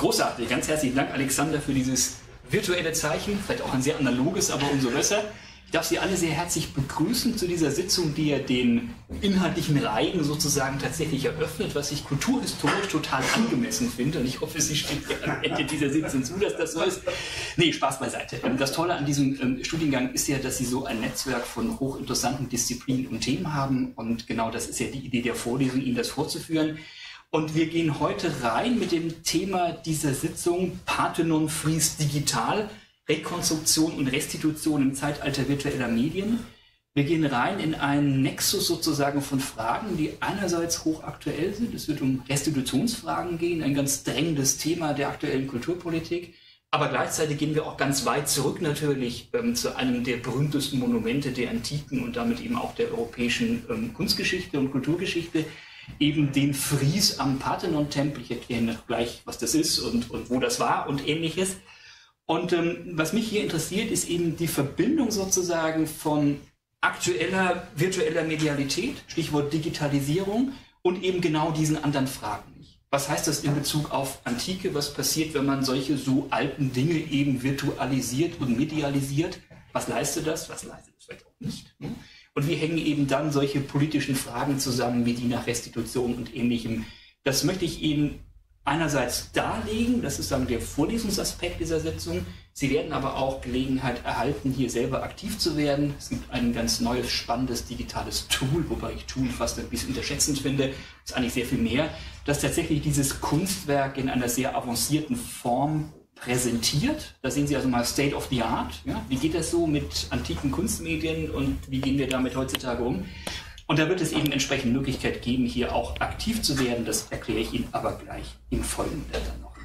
Großartig, ganz herzlichen Dank, Alexander, für dieses virtuelle Zeichen, vielleicht auch ein sehr analoges, aber umso besser. Ich darf Sie alle sehr herzlich begrüßen zu dieser Sitzung, die ja den inhaltlichen Reigen sozusagen tatsächlich eröffnet, was ich kulturhistorisch total angemessen finde. Und ich hoffe, Sie stimmen am Ende dieser Sitzung zu, dass das so ist. Nee, Spaß beiseite. Das Tolle an diesem Studiengang ist ja, dass Sie so ein Netzwerk von hochinteressanten Disziplinen und Themen haben. Und genau das ist ja die Idee der Vorlesung, Ihnen das vorzuführen. Und wir gehen heute rein mit dem Thema dieser Sitzung Parthenon Fries Digital, Rekonstruktion und Restitution im Zeitalter virtueller Medien. Wir gehen rein in einen Nexus sozusagen von Fragen, die einerseits hochaktuell sind. Es wird um Restitutionsfragen gehen, ein ganz drängendes Thema der aktuellen Kulturpolitik. Aber gleichzeitig gehen wir auch ganz weit zurück natürlich zu einem der berühmtesten Monumente der Antiken und damit eben auch der europäischen Kunstgeschichte und Kulturgeschichte, eben den Fries am Parthenon-Tempel. Ich erkläre Ihnen gleich, was das ist und wo das war und Ähnliches. Und was mich hier interessiert, ist eben die Verbindung sozusagen von aktueller virtueller Medialität, Stichwort Digitalisierung, und eben genau diesen anderen Fragen. Was heißt das in Bezug auf Antike? Was passiert, wenn man solche so alten Dinge eben virtualisiert und medialisiert? Was leistet das? Was leistet das vielleicht auch nicht? Und wie hängen eben dann solche politischen Fragen zusammen, wie die nach Restitution und Ähnlichem? Das möchte ich Ihnen einerseits darlegen, das ist dann der Vorlesungsaspekt dieser Sitzung. Sie werden aber auch Gelegenheit erhalten, hier selber aktiv zu werden. Es gibt ein ganz neues, spannendes digitales Tool, wobei ich Tool fast ein bisschen unterschätzend finde, das ist eigentlich sehr viel mehr, das tatsächlich dieses Kunstwerk in einer sehr avancierten Form präsentiert. Da sehen Sie also mal State of the Art. Ja? Wie geht das so mit antiken Kunstmedien und wie gehen wir damit heutzutage um? Und da wird es eben entsprechend Möglichkeit geben, hier auch aktiv zu werden. Das erkläre ich Ihnen aber gleich im Folgenden dann noch.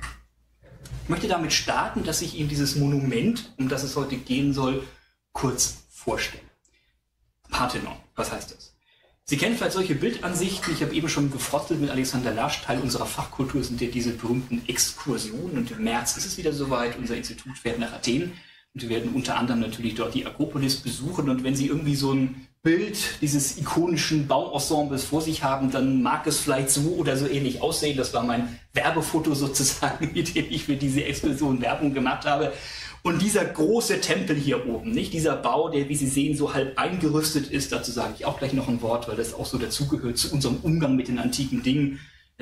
Ich möchte damit starten, dass ich Ihnen dieses Monument, um das es heute gehen soll, kurz vorstelle. Parthenon, was heißt das? Sie kennen vielleicht solche Bildansichten. Ich habe eben schon gefrottelt mit Alexander Lasch. Teil unserer Fachkultur sind ja diese berühmten Exkursionen. Und im März ist es wieder soweit. Unser Institut fährt nach Athen. Und wir werden unter anderem natürlich dort die Akropolis besuchen. Und wenn Sie irgendwie so ein Bild dieses ikonischen Bauensembles vor sich haben, dann mag es vielleicht so oder so ähnlich aussehen. Das war mein Werbefoto sozusagen, mit dem ich für diese Exkursion Werbung gemacht habe. Und dieser große Tempel hier oben, nicht dieser Bau, der, wie Sie sehen, so halb eingerüstet ist, dazu sage ich auch gleich noch ein Wort, weil das auch so dazugehört zu unserem Umgang mit den antiken Dingen,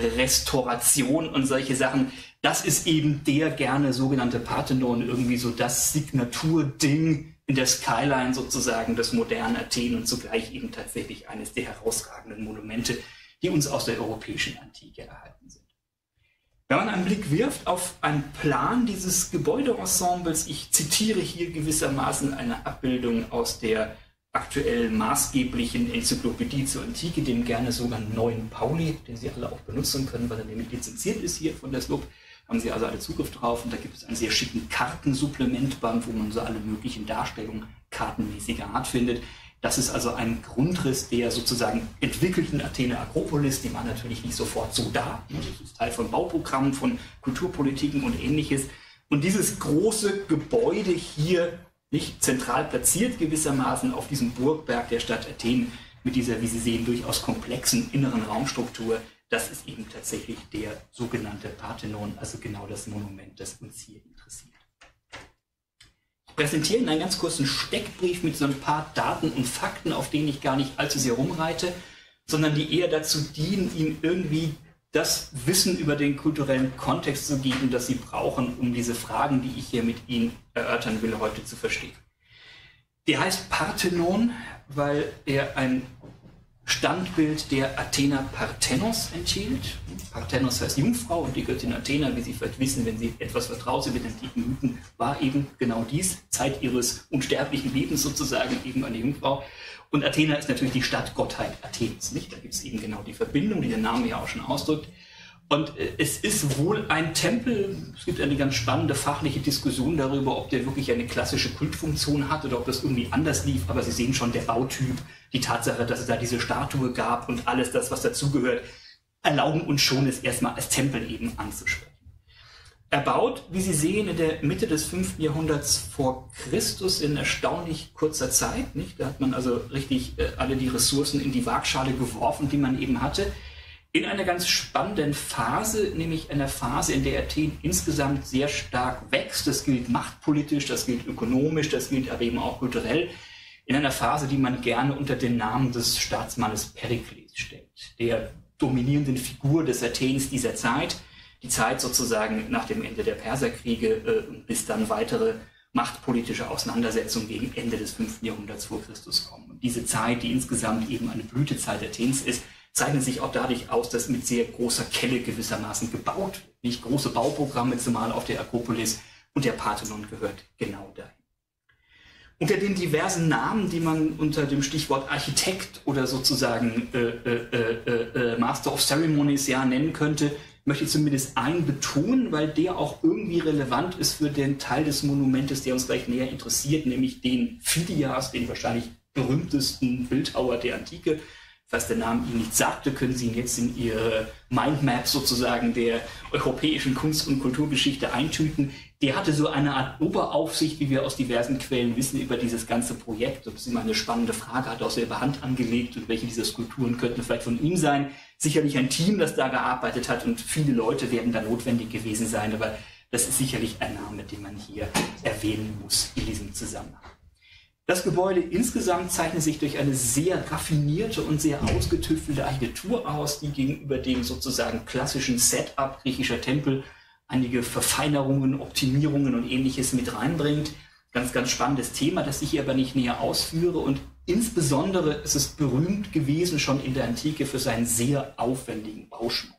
Restauration und solche Sachen. Das ist eben der gerne sogenannte Parthenon, irgendwie so das Signaturding in der Skyline sozusagen des modernen Athen und zugleich eben tatsächlich eines der herausragenden Monumente, die uns aus der europäischen Antike erhalten sind. Wenn man einen Blick wirft auf einen Plan dieses Gebäudeensembles, ich zitiere hier gewissermaßen eine Abbildung aus der aktuell maßgeblichen Enzyklopädie zur Antike, dem gerne sogenannten Neuen Pauli, den Sie alle auch benutzen können, weil er nämlich lizenziert ist hier von der SLUB. Haben Sie also alle Zugriff drauf und da gibt es einen sehr schicken Kartensupplementband, wo man so alle möglichen Darstellungen kartenmäßiger Art findet. Das ist also ein Grundriss der sozusagen entwickelten Athener Akropolis, die war natürlich nicht sofort so da. Das ist Teil von Bauprogrammen, von Kulturpolitiken und Ähnliches. Und dieses große Gebäude hier, nicht zentral platziert gewissermaßen auf diesem Burgberg der Stadt Athen mit dieser, wie Sie sehen, durchaus komplexen inneren Raumstruktur, das ist eben tatsächlich der sogenannte Parthenon, also genau das Monument, das uns hier interessiert. Ich präsentiere Ihnen einen ganz kurzen Steckbrief mit so ein paar Daten und Fakten, auf denen ich gar nicht allzu sehr rumreite, sondern die eher dazu dienen, Ihnen irgendwie das Wissen über den kulturellen Kontext zu geben, das Sie brauchen, um diese Fragen, die ich hier mit Ihnen erörtern will, heute zu verstehen. Der heißt Parthenon, weil er ein Standbild der Athena Parthenos enthielt. Parthenos heißt Jungfrau und die Göttin Athena, wie Sie vielleicht wissen, wenn Sie etwas vertraut sind mit antiken Mythen, war eben genau dies, Zeit ihres unsterblichen Lebens sozusagen eben eine Jungfrau. Und Athena ist natürlich die Stadtgottheit Athens, nicht? Da gibt es eben genau die Verbindung, die der Name ja auch schon ausdrückt. Und es ist wohl ein Tempel, es gibt eine ganz spannende fachliche Diskussion darüber, ob der wirklich eine klassische Kultfunktion hat oder ob das irgendwie anders lief. Aber Sie sehen schon, der Bautyp, die Tatsache, dass es da diese Statue gab und alles das, was dazugehört, erlauben uns schon, es erstmal als Tempel eben anzusprechen. Erbaut, wie Sie sehen, in der Mitte des 5. Jahrhunderts vor Christus in erstaunlich kurzer Zeit. Nicht? Da hat man also richtig alle die Ressourcen in die Waagschale geworfen, die man eben hatte. in einer ganz spannenden Phase, nämlich einer Phase, in der Athen insgesamt sehr stark wächst. Das gilt machtpolitisch, das gilt ökonomisch, das gilt aber eben auch kulturell. In einer Phase, die man gerne unter den Namen des Staatsmannes Perikles stellt, der dominierenden Figur des Athens dieser Zeit, die Zeit sozusagen nach dem Ende der Perserkriege bis dann weitere machtpolitische Auseinandersetzungen gegen Ende des 5. Jahrhunderts vor Christus kommen. Und diese Zeit, die insgesamt eben eine Blütezeit Athens ist, zeichnet sich auch dadurch aus, dass mit sehr großer Kelle gewissermaßen gebaut wird. Nicht große Bauprogramme, zumal auf der Akropolis, und der Parthenon gehört genau dahin. Unter den diversen Namen, die man unter dem Stichwort Architekt oder sozusagen Master of Ceremonies ja nennen könnte, möchte ich zumindest einen betonen, weil der auch irgendwie relevant ist für den Teil des Monumentes, der uns gleich näher interessiert, nämlich den Phidias, den wahrscheinlich berühmtesten Bildhauer der Antike. Falls der Name Ihnen nicht sagte, können Sie ihn jetzt in Ihre Mindmap sozusagen der europäischen Kunst- und Kulturgeschichte eintüten. Der hatte so eine Art Oberaufsicht, wie wir aus diversen Quellen wissen, über dieses ganze Projekt. Das ist immer eine spannende Frage, hat er auch selber Hand angelegt und welche dieser Skulpturen könnten vielleicht von ihm sein. Sicherlich ein Team, das da gearbeitet hat, und viele Leute werden da notwendig gewesen sein, aber das ist sicherlich ein Name, den man hier erwähnen muss in diesem Zusammenhang. Das Gebäude insgesamt zeichnet sich durch eine sehr raffinierte und sehr ausgetüftelte Architektur aus, die gegenüber dem sozusagen klassischen Setup griechischer Tempel einige Verfeinerungen, Optimierungen und Ähnliches mit reinbringt. Ganz, ganz spannendes Thema, das ich hier aber nicht näher ausführe. Und insbesondere ist es berühmt gewesen schon in der Antike für seinen sehr aufwendigen Bauschmuck.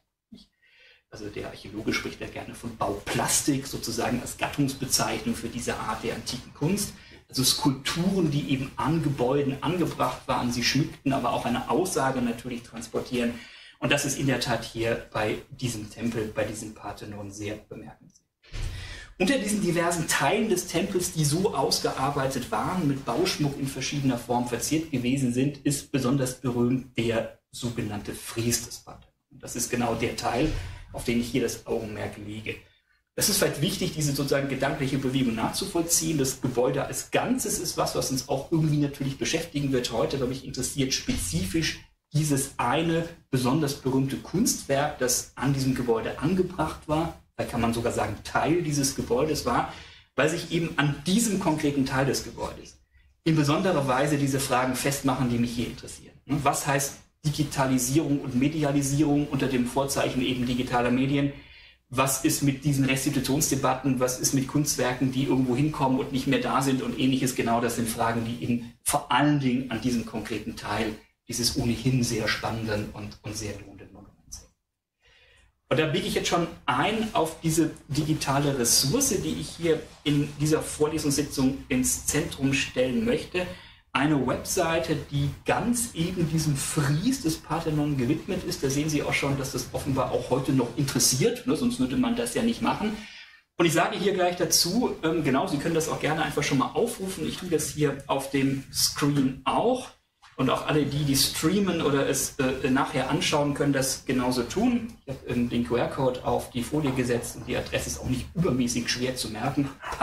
Also der Archäologe spricht ja gerne von Bauplastik, sozusagen als Gattungsbezeichnung für diese Art der antiken Kunst. Also Skulpturen, die eben an Gebäuden angebracht waren, sie schmückten, aber auch eine Aussage natürlich transportieren. Und das ist in der Tat hier bei diesem Tempel, bei diesem Parthenon sehr bemerkenswert. Unter diesen diversen Teilen des Tempels, die so ausgearbeitet waren, mit Bauschmuck in verschiedener Form verziert gewesen sind, ist besonders berühmt der sogenannte Fries des Parthenon. Das ist genau der Teil, auf den ich hier das Augenmerk lege. Es ist vielleicht wichtig, diese sozusagen gedankliche Bewegung nachzuvollziehen. Das Gebäude als Ganzes ist was uns auch irgendwie natürlich beschäftigen wird heute, weil mich interessiert spezifisch dieses eine besonders berühmte Kunstwerk, das an diesem Gebäude angebracht war. Da kann man sogar sagen, Teil dieses Gebäudes war, weil sich eben an diesem konkreten Teil des Gebäudes in besonderer Weise diese Fragen festmachen, die mich hier interessieren. Was heißt Digitalisierung und Medialisierung unter dem Vorzeichen eben digitaler Medien? Was ist mit diesen Restitutionsdebatten, was ist mit Kunstwerken, die irgendwo hinkommen und nicht mehr da sind und Ähnliches? Genau, das sind Fragen, die eben vor allen Dingen an diesem konkreten Teil dieses ohnehin sehr spannenden und sehr lohnenden Monuments sind. Und da biege ich jetzt schon ein auf diese digitale Ressource, die ich hier in dieser Vorlesungssitzung ins Zentrum stellen möchte. Eine Webseite, die ganz eben diesem Fries des Parthenon gewidmet ist. Da sehen Sie auch schon, dass das offenbar auch heute noch interessiert, ne? Sonst würde man das ja nicht machen. Und ich sage hier gleich dazu, genau, Sie können das auch gerne einfach schon mal aufrufen. Ich tue das hier auf dem Screen auch. Und auch alle, die streamen oder es nachher anschauen, können das genauso tun. Ich habe den QR-Code auf die Folie gesetzt und die Adresse ist auch nicht übermäßig schwer zu merken.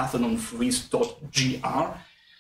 parthenonfries.gr.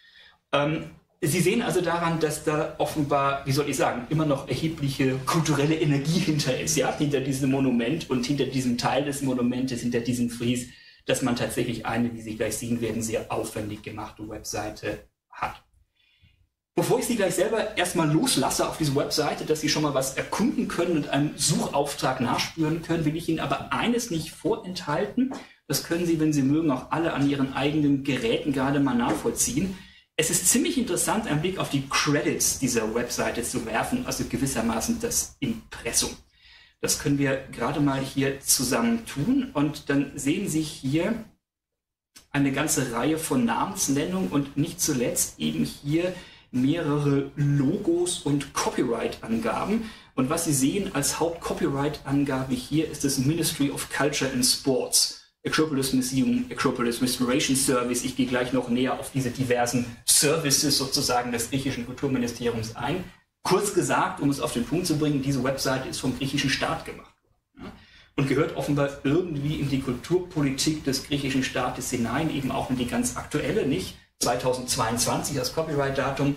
Sie sehen also daran, dass da offenbar, wie soll ich sagen, immer noch erhebliche kulturelle Energie hinter ist, ja, hinter diesem Monument und hinter diesem Teil des Monumentes, hinter diesem Fries, dass man tatsächlich eine, wie Sie gleich sehen werden, sehr aufwendig gemachte Webseite hat. Bevor ich Sie gleich selber erstmal loslasse auf diese Webseite, dass Sie schon mal was erkunden können und einem Suchauftrag nachspüren können, will ich Ihnen aber eines nicht vorenthalten. Das können Sie, wenn Sie mögen, auch alle an Ihren eigenen Geräten gerade mal nachvollziehen. Es ist ziemlich interessant, einen Blick auf die Credits dieser Webseite zu werfen, also gewissermaßen das Impressum. Das können wir gerade mal hier zusammen tun und dann sehen Sie hier eine ganze Reihe von Namensnennungen und nicht zuletzt eben hier mehrere Logos und Copyright-Angaben. Und was Sie sehen als Haupt-Copyright-Angabe hier ist das Ministry of Culture and Sports. Acropolis Museum, Acropolis Restoration Service. Ich gehe gleich noch näher auf diese diversen Services sozusagen des griechischen Kulturministeriums ein. Kurz gesagt, um es auf den Punkt zu bringen, diese Webseite ist vom griechischen Staat gemacht worden, ja, und gehört offenbar irgendwie in die Kulturpolitik des griechischen Staates hinein, eben auch in die ganz aktuelle, nicht 2022 als Copyright-Datum.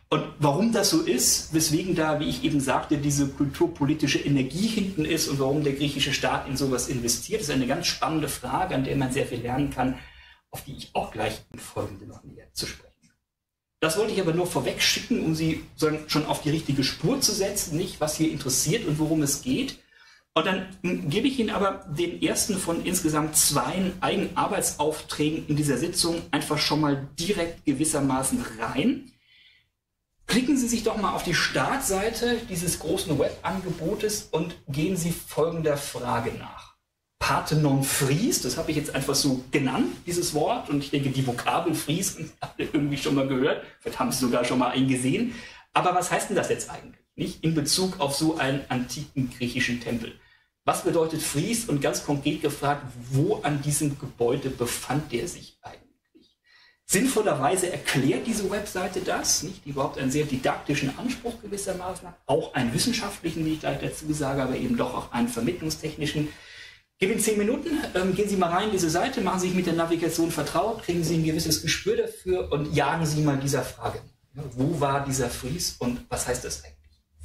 Und warum das so ist, weswegen da, wie ich eben sagte, diese kulturpolitische Energie hinten ist und warum der griechische Staat in sowas investiert, ist eine ganz spannende Frage, an der man sehr viel lernen kann, auf die ich auch gleich im Folgenden noch näher zu sprechen. Das wollte ich aber nur vorweg schicken, um Sie schon auf die richtige Spur zu setzen, nicht was hier interessiert und worum es geht. Und dann gebe ich Ihnen aber den ersten von insgesamt 2 Eigenarbeitsaufträgen in dieser Sitzung einfach schon mal direkt gewissermaßen rein. Klicken Sie sich doch mal auf die Startseite dieses großen Webangebotes und gehen Sie folgender Frage nach. Parthenon Fries, das habe ich jetzt einfach so genannt, dieses Wort, und ich denke, die Vokabel Fries habt ihr irgendwie schon mal gehört, vielleicht haben Sie sogar schon mal einen gesehen. Aber was heißt denn das jetzt eigentlich, nicht in Bezug auf so einen antiken griechischen Tempel? Was bedeutet Fries und ganz konkret gefragt, wo an diesem Gebäude befand der sich eigentlich? Sinnvollerweise erklärt diese Webseite das, nicht? Die überhaupt einen sehr didaktischen Anspruch gewissermaßen hat, auch einen wissenschaftlichen, wie ich gleich dazu sage, aber eben doch auch einen vermittlungstechnischen. Gib Ihnen 10 Minuten, gehen Sie mal rein in diese Seite, machen Sie sich mit der Navigation vertraut, kriegen Sie ein gewisses Gespür dafür und jagen Sie mal dieser Frage. Ja, wo war dieser Fries und was heißt das eigentlich?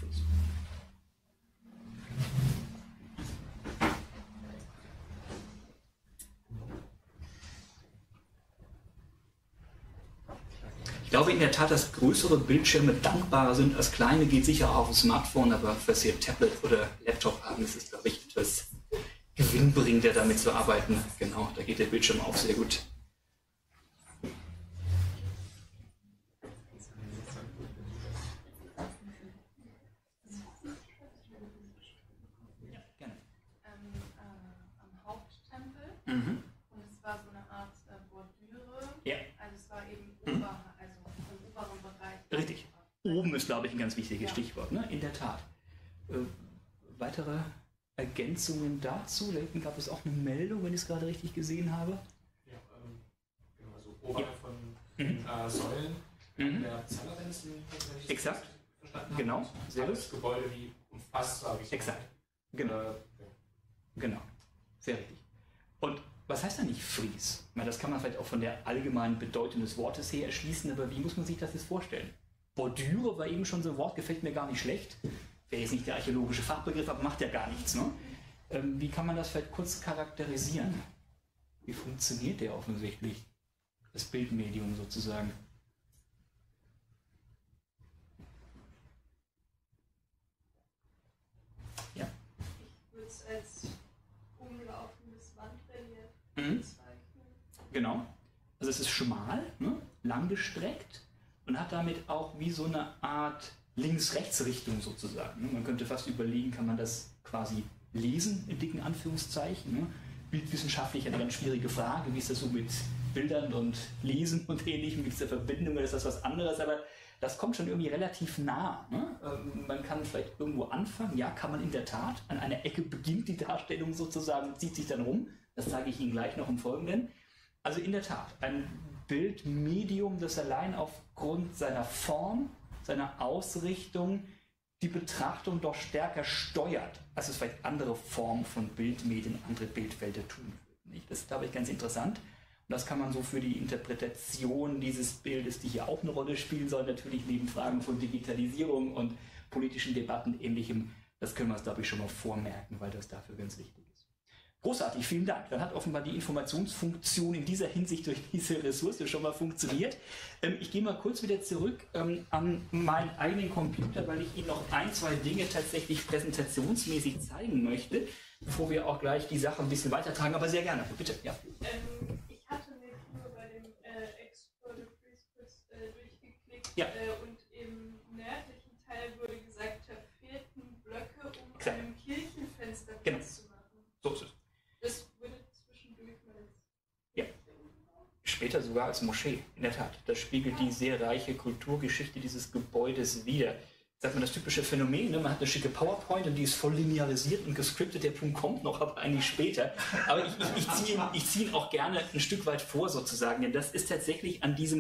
Ich glaube in der Tat, dass größere Bildschirme dankbarer sind als kleine, geht sicher auch auf dem Smartphone, aber falls Sie ein Tablet oder Laptop haben, ist es, glaube ich, etwas gewinnbringender damit zu arbeiten. Genau, da geht der Bildschirm auch sehr gut. Ja, gerne. Am Haupttempel. Und es war so eine Art Bordüre. Ja. Also es war eben im oberen Bereich. Richtig. Oben ist, glaube ich, ein ganz wichtiges Stichwort, ne? In der Tat. Weitere Ergänzungen dazu? Da hinten gab es auch eine Meldung, wenn ich es gerade richtig gesehen habe. Ja, genau, also oberhalb von Säulen der Zellerfenster, wenn ich Exakt. verstanden habe. Genau, sehr gut. Das Gebäude wie umfasst, sage ich. Exakt. Genau. Genau. Sehr richtig. Und was heißt da nicht Fries? Ich meine, das kann man vielleicht auch von der allgemeinen Bedeutung des Wortes her erschließen, aber wie muss man sich das jetzt vorstellen? Bordüre war eben schon so ein Wort, gefällt mir gar nicht schlecht. Wäre jetzt nicht der archäologische Fachbegriff, aber macht ja gar nichts. Ne? Wie kann man das vielleicht kurz charakterisieren? Wie funktioniert der offensichtlich? Das Bildmedium sozusagen. Ja. Ich würde es als umlaufendes Wandrelief bezeichnen. Genau. Also es ist schmal, ne? Langgestreckt und hat damit auch wie so eine Art Links-Rechts-Richtung sozusagen. Man könnte fast überlegen, kann man das quasi lesen, in dicken Anführungszeichen. Ne? Bildwissenschaftlich eine ganz schwierige Frage, wie ist das so mit Bildern und Lesen und Ähnlichem, gibt es da Verbindungen, ist das was anderes, aber das kommt schon irgendwie relativ nah. Ne? Man kann vielleicht irgendwo anfangen, ja, kann man in der Tat, an einer Ecke beginnt die Darstellung sozusagen, zieht sich dann rum, das zeige ich Ihnen gleich noch im Folgenden. Also in der Tat, ein Bildmedium, das allein aufgrund seiner Form, seiner Ausrichtung die Betrachtung doch stärker steuert, als es vielleicht andere Formen von Bildmedien, andere Bildfelder tun würden. Das ist, glaube ich, ganz interessant. Und das kann man so für die Interpretation dieses Bildes, die hier auch eine Rolle spielen soll, natürlich neben Fragen von Digitalisierung und politischen Debatten ähnlichem, das können wir uns, glaube ich, schon mal vormerken, weil das dafür ganz wichtig ist. Großartig, vielen Dank. Dann hat offenbar die Informationsfunktion in dieser Hinsicht durch diese Ressource schon mal funktioniert. Ich gehe mal kurz wieder zurück an meinen eigenen Computer, weil ich Ihnen noch ein, zwei Dinge tatsächlich präsentationsmäßig zeigen möchte, bevor wir auch gleich die Sache ein bisschen weitertragen. Aber sehr gerne, bitte. Ja. Ich hatte mich nur bei dem Export of Freeze kurz durchgeklickt Ja. Und im nördlichen Teil wurde gesagt, da fehlten Blöcke, um Klar. einem Kirchenfenster Genau. Platz zu machen. So ist es. Das wurde zwischendurch mal als Ja. Später sogar als Moschee, in der Tat. Das spiegelt die sehr reiche Kulturgeschichte dieses Gebäudes wider. Sagt man das typische Phänomen, ne? Man hat eine schicke PowerPoint und die ist voll linearisiert und gescriptet, der Punkt kommt noch, aber eigentlich später. Aber ich ziehe ihn auch gerne ein Stück weit vor sozusagen, denn das ist tatsächlich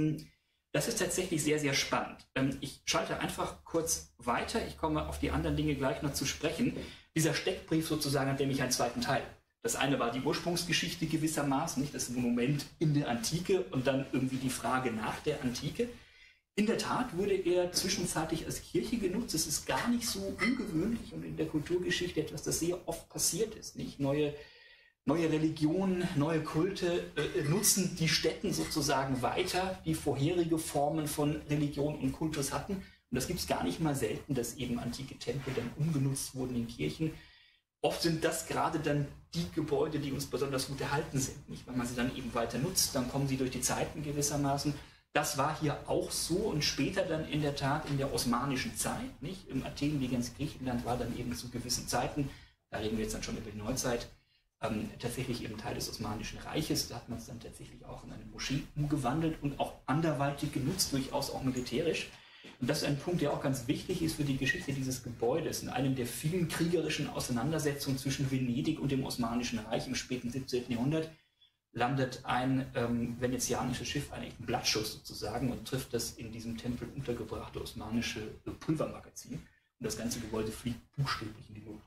sehr, sehr spannend. Ich schalte einfach kurz weiter, ich komme auf die anderen Dinge gleich noch zu sprechen. Dieser Steckbrief sozusagen hat nämlich einen zweiten Teil. Das eine war die Ursprungsgeschichte gewissermaßen, nicht das Monument in der Antike und dann irgendwie die Frage nach der Antike. In der Tat wurde er zwischenzeitlich als Kirche genutzt. Es ist gar nicht so ungewöhnlich und in der Kulturgeschichte etwas, das sehr oft passiert ist. Nicht? Neue Religionen, neue Kulte nutzen die Stätten sozusagen weiter, die vorherige Formen von Religion und Kultus hatten. Und das gibt es gar nicht mal selten, dass eben antike Tempel dann umgenutzt wurden in Kirchen. Oft sind das gerade dann die Gebäude, die uns besonders gut erhalten sind. Nicht? Wenn man sie dann eben weiter nutzt, dann kommen sie durch die Zeiten gewissermaßen. Das war hier auch so und später dann in der Tat in der osmanischen Zeit. Nicht? Im Athen wie ganz Griechenland war dann eben zu gewissen Zeiten, da reden wir jetzt dann schon über die Neuzeit, tatsächlich eben Teil des Osmanischen Reiches. Da hat man es dann tatsächlich auch in eine Moschee umgewandelt und auch anderweitig genutzt, durchaus auch militärisch. Und das ist ein Punkt, der auch ganz wichtig ist für die Geschichte dieses Gebäudes. In einem der vielen kriegerischen Auseinandersetzungen zwischen Venedig und dem Osmanischen Reich im späten 17. Jahrhundert landet ein venezianisches Schiff, einen echten Blattschuss sozusagen, und trifft das in diesem Tempel untergebrachte osmanische Pulvermagazin. Und das ganze Gebäude fliegt buchstäblich in die Luft.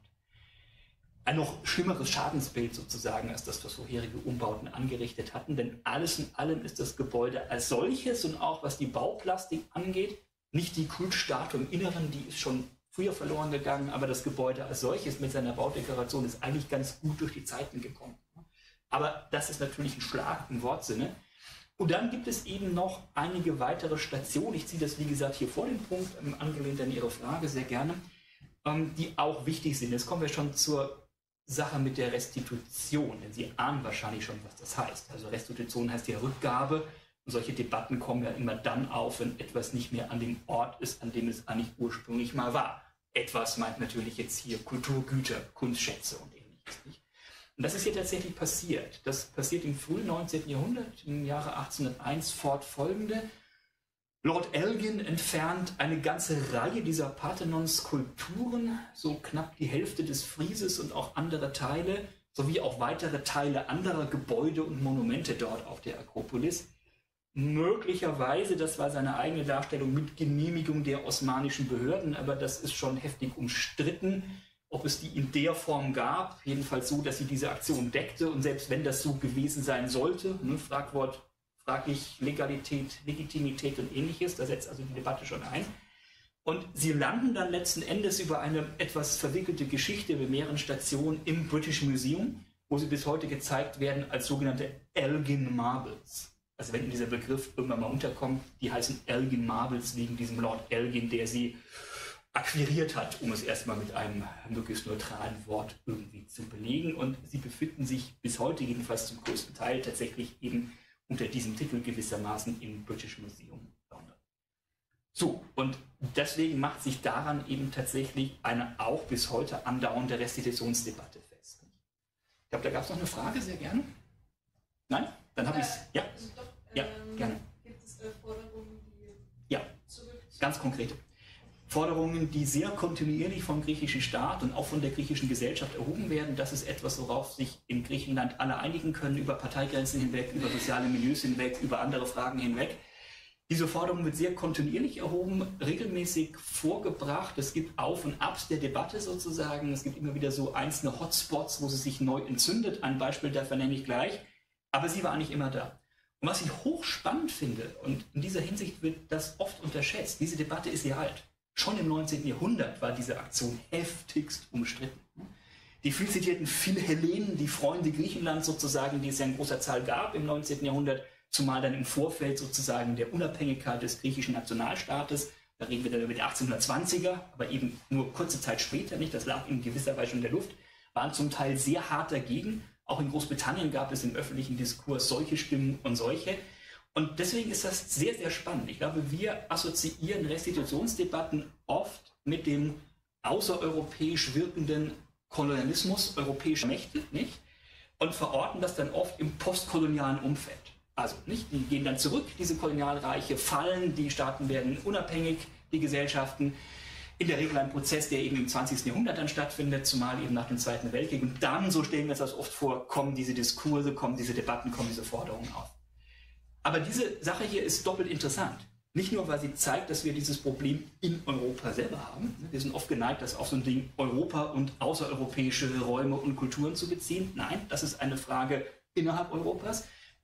Ein noch schlimmeres Schadensbild sozusagen, als das, was vorherige Umbauten angerichtet hatten, denn alles in allem ist das Gebäude als solches und auch was die Bauplastik angeht, nicht die Kultstatue im Inneren, die ist schon früher verloren gegangen, aber das Gebäude als solches mit seiner Baudekoration ist eigentlich ganz gut durch die Zeiten gekommen. Aber das ist natürlich ein Schlag im Wortsinne. Und dann gibt es eben noch einige weitere Stationen. Ich ziehe das, wie gesagt, hier vor den Punkt, angelehnt an Ihre Frage, sehr gerne, die auch wichtig sind. Jetzt kommen wir schon zur Sache mit der Restitution, denn Sie ahnen wahrscheinlich schon, was das heißt. Also Restitution heißt ja Rückgabe. Und solche Debatten kommen ja immer dann auf, wenn etwas nicht mehr an dem Ort ist, an dem es eigentlich ursprünglich mal war. Etwas meint natürlich jetzt hier Kulturgüter, Kunstschätze und ähnliches. Nicht? Und das ist hier tatsächlich passiert. Das passiert im frühen 19. Jahrhundert, im Jahre 1801 fortfolgende. Lord Elgin entfernt eine ganze Reihe dieser Parthenon-Skulpturen, so knapp die Hälfte des Frieses und auch andere Teile, sowie auch weitere Teile anderer Gebäude und Monumente dort auf der Akropolis. Möglicherweise, das war seine eigene Darstellung, mit Genehmigung der osmanischen Behörden, aber das ist schon heftig umstritten, ob es die in der Form gab, jedenfalls so, dass sie diese Aktion deckte, und selbst wenn das so gewesen sein sollte, fraglich Legalität, Legitimität und ähnliches, da setzt also die Debatte schon ein. Und sie landen dann letzten Endes über eine etwas verwickelte Geschichte mit mehreren Stationen im British Museum, wo sie bis heute gezeigt werden als sogenannte Elgin Marbles. Also wenn dieser Begriff irgendwann mal unterkommt, die heißen Elgin Marbles wegen diesem Lord Elgin, der sie akquiriert hat, um es erstmal mit einem möglichst neutralen Wort irgendwie zu belegen. Und sie befinden sich bis heute, jedenfalls zum größten Teil, tatsächlich eben unter diesem Titel gewissermaßen im British Museum London. So, und deswegen macht sich daran eben tatsächlich eine auch bis heute andauernde Restitutionsdebatte fest. Ich glaube, da gab es noch eine Frage, sehr gerne. Nein? Dann habe ich es. Ja. Also doch, Ja, gerne. Gibt es Forderungen, die Ja, ganz konkret. Forderungen, die sehr kontinuierlich vom griechischen Staat und auch von der griechischen Gesellschaft erhoben werden. Das ist etwas, worauf sich in Griechenland alle einigen können, über Parteigrenzen hinweg, über soziale Milieus hinweg, über andere Fragen hinweg. Diese Forderung wird sehr kontinuierlich erhoben, regelmäßig vorgebracht. Es gibt Auf und Abs der Debatte sozusagen. Es gibt immer wieder so einzelne Hotspots, wo sie sich neu entzündet. Ein Beispiel dafür nenne ich gleich. Aber sie war eigentlich immer da. Und was ich hochspannend finde, und in dieser Hinsicht wird das oft unterschätzt, diese Debatte ist sehr alt. Schon im 19. Jahrhundert war diese Aktion heftigst umstritten. Die viel zitierten Philhellenen, die Freunde Griechenlands sozusagen, die es ja in großer Zahl gab im 19. Jahrhundert, zumal dann im Vorfeld sozusagen der Unabhängigkeit des griechischen Nationalstaates, da reden wir dann über die 1820er, aber eben nur kurze Zeit später, nicht, das lag in gewisser Weise in der Luft, waren zum Teil sehr hart dagegen. Auch in Großbritannien gab es im öffentlichen Diskurs solche Stimmen und solche. Und deswegen ist das sehr, sehr spannend. Ich glaube, wir assoziieren Restitutionsdebatten oft mit dem außereuropäisch wirkenden Kolonialismus europäischer Mächte, nicht? Und verorten das dann oft im postkolonialen Umfeld. Also, nicht? Die gehen dann zurück, diese Kolonialreiche fallen, die Staaten werden unabhängig, die Gesellschaften. In der Regel ein Prozess, der eben im 20. Jahrhundert dann stattfindet, zumal eben nach dem Zweiten Weltkrieg. Und dann, so stellen wir uns das oft vor, kommen diese Diskurse, kommen diese Debatten, kommen diese Forderungen auf. Aber diese Sache hier ist doppelt interessant. Nicht nur, weil sie zeigt, dass wir dieses Problem in Europa selber haben. Wir sind oft geneigt, das auf so ein Ding Europa und außereuropäische Räume und Kulturen zu beziehen. Nein, das ist eine Frage innerhalb Europas.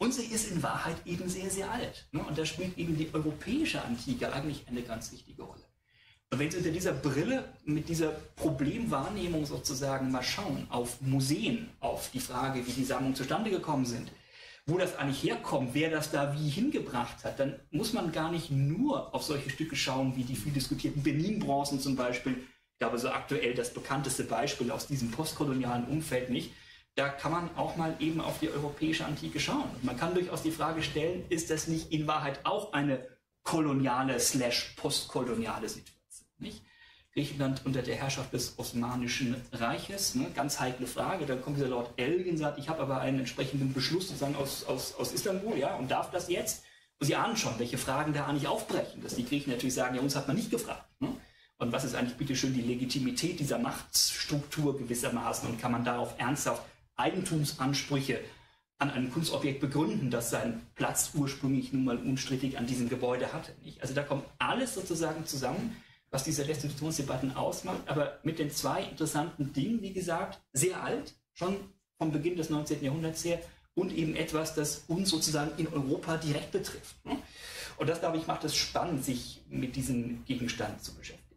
Und sie ist in Wahrheit eben sehr, sehr alt. Ne? Und da spielt eben die europäische Antike eigentlich eine ganz wichtige Rolle. Und wenn Sie unter dieser Brille, mit dieser Problemwahrnehmung sozusagen mal schauen, auf Museen, auf die Frage, wie die Sammlungen zustande gekommen sind, wo das eigentlich herkommt, wer das da wie hingebracht hat, dann muss man gar nicht nur auf solche Stücke schauen, wie die viel diskutierten Benin-Bronzen zum Beispiel. Ich glaube, so aktuell das bekannteste Beispiel aus diesem postkolonialen Umfeld nicht. Da kann man auch mal eben auf die europäische Antike schauen. Und man kann durchaus die Frage stellen, ist das nicht in Wahrheit auch eine koloniale / postkoloniale Situation? Nicht? Griechenland unter der Herrschaft des Osmanischen Reiches, ne, ganz heikle Frage. Dann kommt dieser Lord Elgin, sagt, ich habe aber einen entsprechenden Beschluss sozusagen aus Istanbul, ja, und darf das jetzt? Und Sie ahnen schon, welche Fragen da eigentlich aufbrechen, dass die Griechen natürlich sagen, ja, uns hat man nicht gefragt. Ne? Und was ist eigentlich bitteschön die Legitimität dieser Machtstruktur gewissermaßen und kann man darauf ernsthaft Eigentumsansprüche an einem Kunstobjekt begründen, das seinen Platz ursprünglich nun mal unstrittig an diesem Gebäude hatte? Nicht? Also da kommt alles sozusagen zusammen, was diese Restitutionsdebatten ausmacht, aber mit den zwei interessanten Dingen, wie gesagt, sehr alt, schon vom Beginn des 19. Jahrhunderts her, und eben etwas, das uns sozusagen in Europa direkt betrifft. Und das, glaube ich, macht es spannend, sich mit diesem Gegenstand zu beschäftigen.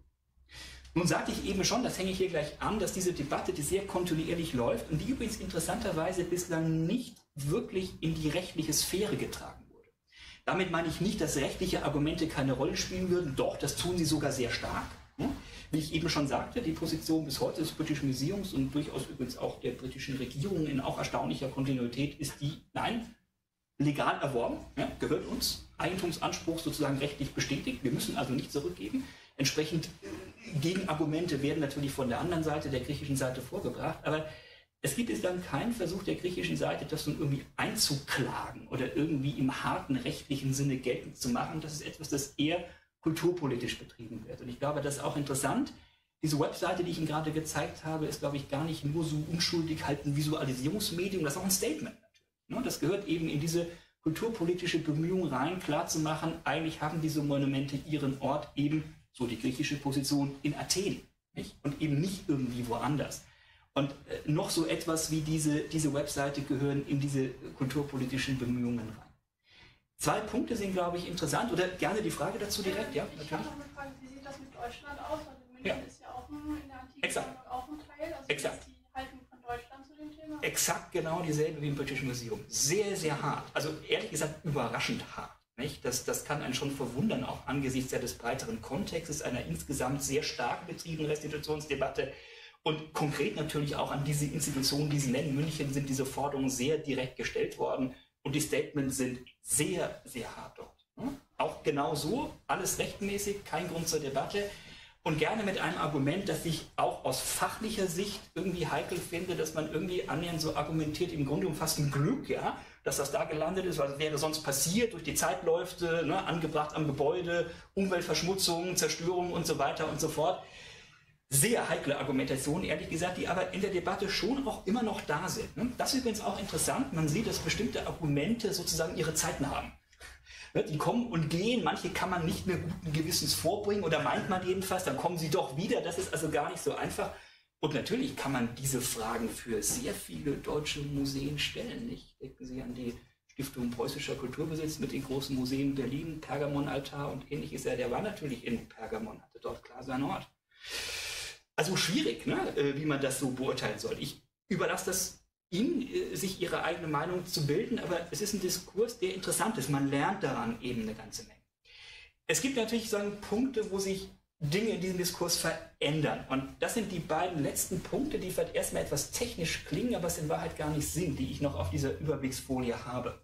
Nun sagte ich eben schon, das hänge ich hier gleich an, dass diese Debatte, die sehr kontinuierlich läuft und die übrigens interessanterweise bislang nicht wirklich in die rechtliche Sphäre getragen wurde. Damit meine ich nicht, dass rechtliche Argumente keine Rolle spielen würden. Doch, das tun sie sogar sehr stark. Wie ich eben schon sagte, die Position bis heute des British Museums und durchaus übrigens auch der britischen Regierung in auch erstaunlicher Kontinuität ist die, nein, legal erworben, ja, gehört uns, Eigentumsanspruch sozusagen rechtlich bestätigt. Wir müssen also nicht zurückgeben. Entsprechend Gegenargumente werden natürlich von der anderen Seite, der griechischen Seite, vorgebracht. Aber es gibt bislang keinen Versuch der griechischen Seite, das nun irgendwie einzuklagen oder irgendwie im harten rechtlichen Sinne geltend zu machen. Das ist etwas, das eher kulturpolitisch betrieben wird. Und ich glaube, das ist auch interessant. Diese Webseite, die ich Ihnen gerade gezeigt habe, ist, glaube ich, gar nicht nur so unschuldig halt ein Visualisierungsmedium, das ist auch ein Statement natürlich. Das gehört eben in diese kulturpolitische Bemühung rein, klarzumachen, eigentlich haben diese Monumente ihren Ort eben, so die griechische Position, in Athen, nicht? Und eben nicht irgendwie woanders. Und noch so etwas wie diese Webseite gehören in diese kulturpolitischen Bemühungen rein. Zwei Punkte sind, glaube ich, interessant. Oder gerne die Frage dazu direkt. Ja, ich habe noch eine Frage, wie sieht das mit Deutschland aus? Also München ist ja auch in der Antike auch ein Teil. Also Exakt. Ist die Haltung von Deutschland zu dem Thema? Exakt genau dieselbe wie im British Museum. Sehr, sehr hart. Also ehrlich gesagt überraschend hart. Nicht? Das kann einen schon verwundern, auch angesichts des breiteren Kontextes einer insgesamt sehr stark betriebenen Restitutionsdebatte. Und konkret natürlich auch an diese Institutionen, die Sie nennen, München, sind diese Forderungen sehr direkt gestellt worden. Und die Statements sind sehr, sehr hart dort. Auch genau so, alles rechtmäßig, kein Grund zur Debatte. Und gerne mit einem Argument, das ich auch aus fachlicher Sicht irgendwie heikel finde, dass man irgendwie annähernd so argumentiert, im Grunde fast ein Glück, ja, dass das da gelandet ist, was wäre sonst passiert durch die Zeitläufe, ne, angebracht am Gebäude, Umweltverschmutzung, Zerstörung und so weiter und so fort. Sehr heikle Argumentation, ehrlich gesagt, die aber in der Debatte schon auch immer noch da sind. Das ist übrigens auch interessant. Man sieht, dass bestimmte Argumente sozusagen ihre Zeiten haben. Die kommen und gehen. Manche kann man nicht mehr guten Gewissens vorbringen oder meint man jedenfalls, dann kommen sie doch wieder. Das ist also gar nicht so einfach. Und natürlich kann man diese Fragen für sehr viele deutsche Museen stellen. Nicht? Denken Sie an die Stiftung Preußischer Kulturbesitz mit den großen Museen Berlin, Pergamonaltar und ähnliches. Der war natürlich in Pergamon, hatte dort klar seinen Ort. Also schwierig, ne, wie man das so beurteilen soll. Ich überlasse das Ihnen, sich Ihre eigene Meinung zu bilden, aber es ist ein Diskurs, der interessant ist. Man lernt daran eben eine ganze Menge. Es gibt natürlich Punkte, wo sich Dinge in diesem Diskurs verändern. Und das sind die beiden letzten Punkte, die vielleicht erstmal etwas technisch klingen, aber es in Wahrheit gar nicht sind, die ich noch auf dieser Überblicksfolie habe.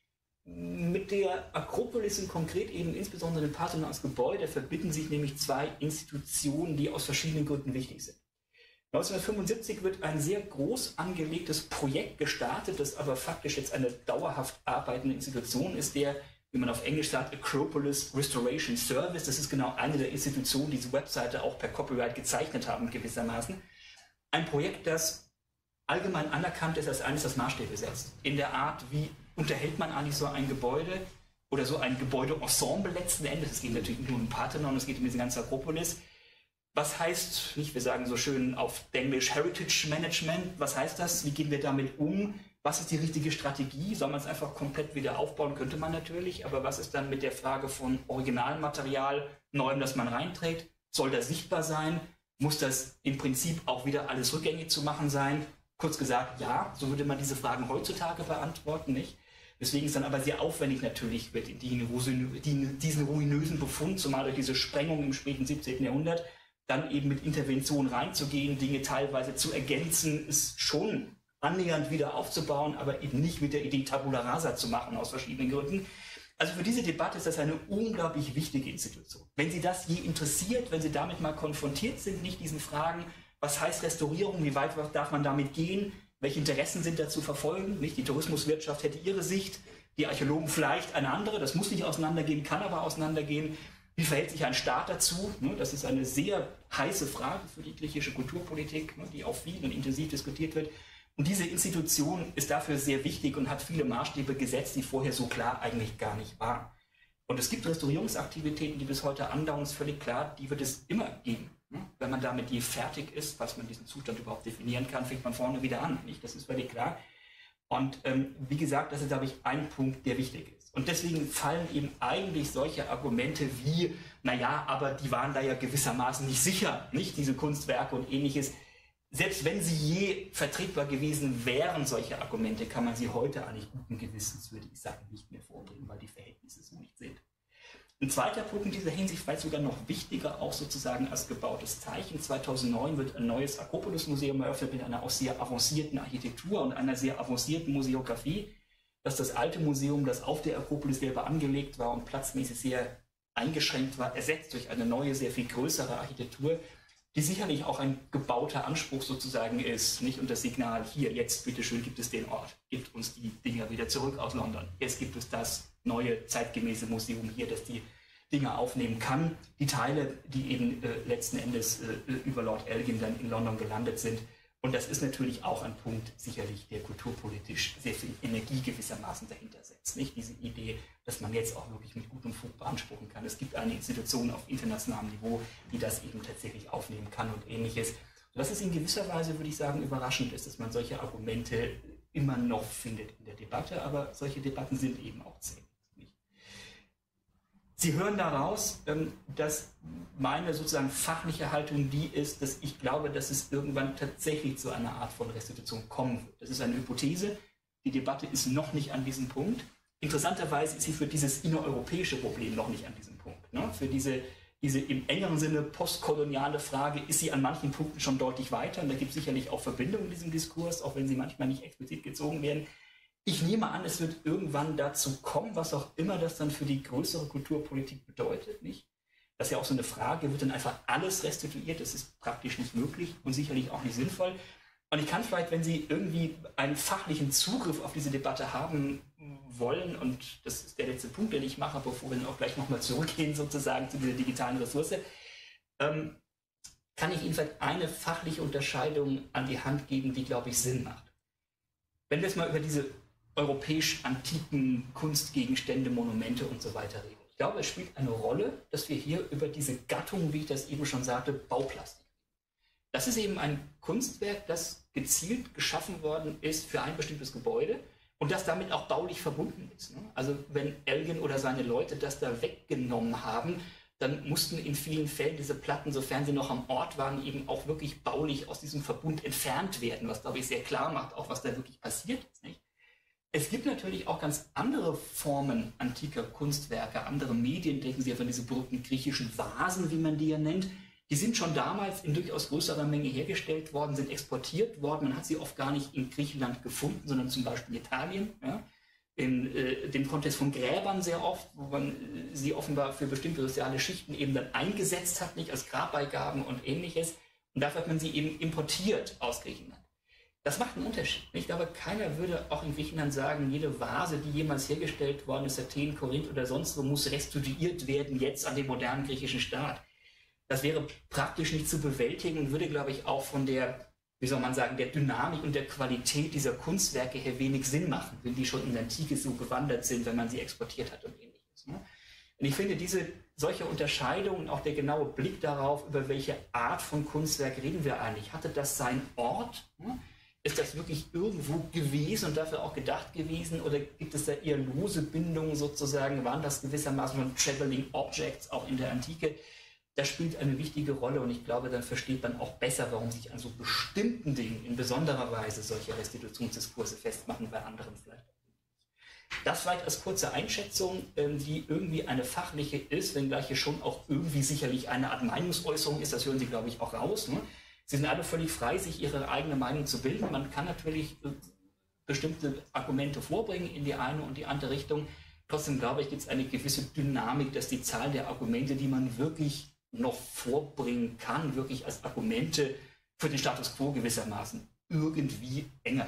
Mit der Akropolis und konkret eben insbesondere dem Parthenon als Gebäude verbinden sich nämlich zwei Institutionen, die aus verschiedenen Gründen wichtig sind. 1975 wird ein sehr groß angelegtes Projekt gestartet, das aber faktisch jetzt eine dauerhaft arbeitende Institution ist, der, wie man auf Englisch sagt, Acropolis Restoration Service. Das ist genau eine der Institutionen, die diese Webseite auch per Copyright gezeichnet haben gewissermaßen. Ein Projekt, das allgemein anerkannt ist als eines, das Maßstäbe setzt. In der Art, wie unterhält man eigentlich so ein Gebäude oder so ein Gebäudeensemble letzten Endes. Es geht natürlich nicht nur um Parthenon, es geht um diese ganze Akropolis. Was heißt, nicht, wir sagen so schön auf Englisch Heritage Management, was heißt das? Wie gehen wir damit um? Was ist die richtige Strategie? Soll man es einfach komplett wieder aufbauen? Könnte man natürlich, aber was ist dann mit der Frage von Originalmaterial, Neuem, das man reinträgt? Soll das sichtbar sein? Muss das im Prinzip auch wieder alles rückgängig zu machen sein? Kurz gesagt, ja, so würde man diese Fragen heutzutage beantworten, nicht? Deswegen ist dann aber sehr aufwendig natürlich, diesen ruinösen Befund, zumal durch diese Sprengung im späten 17. Jahrhundert, dann eben mit Intervention reinzugehen, Dinge teilweise zu ergänzen, ist schon annähernd wieder aufzubauen, aber eben nicht mit der Idee Tabula Rasa zu machen, aus verschiedenen Gründen. Also für diese Debatte ist das eine unglaublich wichtige Institution. Wenn Sie das je interessiert, wenn Sie damit mal konfrontiert sind, nicht diesen Fragen, was heißt Restaurierung, wie weit darf man damit gehen, welche Interessen sind da zu verfolgen, nicht? Die Tourismuswirtschaft hätte ihre Sicht, die Archäologen vielleicht eine andere, das muss nicht auseinandergehen, kann aber auseinandergehen. Wie verhält sich ein Staat dazu? Das ist eine sehr heiße Frage für die griechische Kulturpolitik, die auch viel und intensiv diskutiert wird. Und diese Institution ist dafür sehr wichtig und hat viele Maßstäbe gesetzt, die vorher so klar eigentlich gar nicht waren. Und es gibt Restaurierungsaktivitäten, die bis heute andauern, ist völlig klar, die wird es immer geben. Wenn man damit je fertig ist, was man diesen Zustand überhaupt definieren kann, fängt man vorne wieder an. Nicht? Das ist völlig klar. Und wie gesagt, das ist, glaube ich, ein Punkt, der wichtig ist. Und deswegen fallen eben eigentlich solche Argumente wie, naja, aber die waren da ja gewissermaßen nicht sicher, nicht diese Kunstwerke und Ähnliches. Selbst wenn sie je vertretbar gewesen wären, solche Argumente, kann man sie heute eigentlich guten Gewissens, würde ich sagen, nicht mehr vorbringen, weil die Verhältnisse so nicht sind. Ein zweiter Punkt in dieser Hinsicht, vielleicht sogar noch wichtiger, auch sozusagen als gebautes Zeichen. 2009 wird ein neues Akropolis-Museum eröffnet mit einer auch sehr avancierten Architektur und einer sehr avancierten Museografie. Das alte Museum, das auf der Akropolis selber angelegt war und platzmäßig sehr eingeschränkt war, ersetzt durch eine neue, sehr viel größere Architektur, die sicherlich auch ein gebauter Anspruch sozusagen ist, nicht? Und das Signal, hier, jetzt, bitteschön, gibt es den Ort, gibt uns die Dinger wieder zurück aus London. Jetzt gibt es das neue, zeitgemäße Museum hier, das die Dinger aufnehmen kann. Die Teile, die eben letzten Endes über Lord Elgin dann in London gelandet sind. Und das ist natürlich auch ein Punkt, sicherlich, der kulturpolitisch sehr viel Energie gewissermaßen dahinter setzt. Nicht diese Idee, dass man jetzt auch wirklich mit gutem Fug beanspruchen kann. Es gibt eine Institution auf internationalem Niveau, die das eben tatsächlich aufnehmen kann und Ähnliches. Was es in gewisser Weise, würde ich sagen, überraschend ist, dass man solche Argumente immer noch findet in der Debatte, aber solche Debatten sind eben auch zäh. Sie hören daraus, dass meine sozusagen fachliche Haltung die ist, dass ich glaube, dass es irgendwann tatsächlich zu einer Art von Restitution kommen wird. Das ist eine Hypothese. Die Debatte ist noch nicht an diesem Punkt. Interessanterweise ist sie für dieses innereuropäische Problem noch nicht an diesem Punkt. Ne? Für diese im engeren Sinne postkoloniale Frage ist sie an manchen Punkten schon deutlich weiter. Und da gibt es sicherlich auch Verbindungen in diesem Diskurs, auch wenn sie manchmal nicht explizit gezogen werden. Ich nehme an, es wird irgendwann dazu kommen, was auch immer das dann für die größere Kulturpolitik bedeutet, nicht? Das ist ja auch so eine Frage, wird dann einfach alles restituiert? Das ist praktisch nicht möglich und sicherlich auch nicht sinnvoll. Und ich kann vielleicht, wenn Sie irgendwie einen fachlichen Zugriff auf diese Debatte haben wollen, und das ist der letzte Punkt, den ich mache, bevor wir dann auch gleich nochmal zurückgehen sozusagen zu dieser digitalen Ressource, kann ich Ihnen vielleicht eine fachliche Unterscheidung an die Hand geben, die, glaube ich, Sinn macht. Wenn wir jetzt mal über diese europäisch-antiken Kunstgegenstände, Monumente und so weiter reden. Ich glaube, es spielt eine Rolle, dass wir hier über diese Gattung, wie ich das eben schon sagte, Bauplastik. Das ist eben ein Kunstwerk, das gezielt geschaffen worden ist für ein bestimmtes Gebäude und das damit auch baulich verbunden ist. Also wenn Elgin oder seine Leute das da weggenommen haben, dann mussten in vielen Fällen diese Platten, sofern sie noch am Ort waren, eben auch wirklich baulich aus diesem Verbund entfernt werden, was, glaube ich, sehr klar macht, auch was da wirklich passiert ist. Nicht? Es gibt natürlich auch ganz andere Formen antiker Kunstwerke, andere Medien, denken Sie an diese berühmten griechischen Vasen, wie man die ja nennt. Die sind schon damals in durchaus größerer Menge hergestellt worden, sind exportiert worden. Man hat sie oft gar nicht in Griechenland gefunden, sondern zum Beispiel in Italien. Ja? In dem Kontext von Gräbern sehr oft, wo man sie offenbar für bestimmte soziale Schichten eben dann eingesetzt hat, nicht als Grabbeigaben und Ähnliches. Und dafür hat man sie eben importiert aus Griechenland. Das macht einen Unterschied. Ich glaube, keiner würde auch in Griechenland sagen, jede Vase, die jemals hergestellt worden ist, Athen, Korinth oder sonst wo, muss restituiert werden jetzt an den modernen griechischen Staat. Das wäre praktisch nicht zu bewältigen und würde, glaube ich, auch von der, wie soll man sagen, der Dynamik und der Qualität dieser Kunstwerke her wenig Sinn machen, wenn die schon in der Antike so gewandert sind, wenn man sie exportiert hat und Ähnliches. Und ich finde, solche Unterscheidungen, auch der genaue Blick darauf, über welche Art von Kunstwerk reden wir eigentlich, hatte das seinen Ort? Ist das wirklich irgendwo gewesen und dafür auch gedacht gewesen? Oder gibt es da eher lose Bindungen sozusagen? Waren das gewissermaßen schon Traveling Objects auch in der Antike? Das spielt eine wichtige Rolle und ich glaube, dann versteht man auch besser, warum sich an so bestimmten Dingen in besonderer Weise solche Restitutionsdiskurse festmachen, bei anderen vielleicht. Das vielleicht als kurze Einschätzung, die irgendwie eine fachliche ist, wenngleich hier schon auch irgendwie sicherlich eine Art Meinungsäußerung ist, das hören Sie, glaube ich, auch raus. Ne? Sie sind alle völlig frei, sich ihre eigene Meinung zu bilden. Man kann natürlich bestimmte Argumente vorbringen in die eine und die andere Richtung. Trotzdem, glaube ich, gibt es eine gewisse Dynamik, dass die Zahl der Argumente, die man wirklich noch vorbringen kann, wirklich als Argumente für den Status quo gewissermaßen irgendwie enger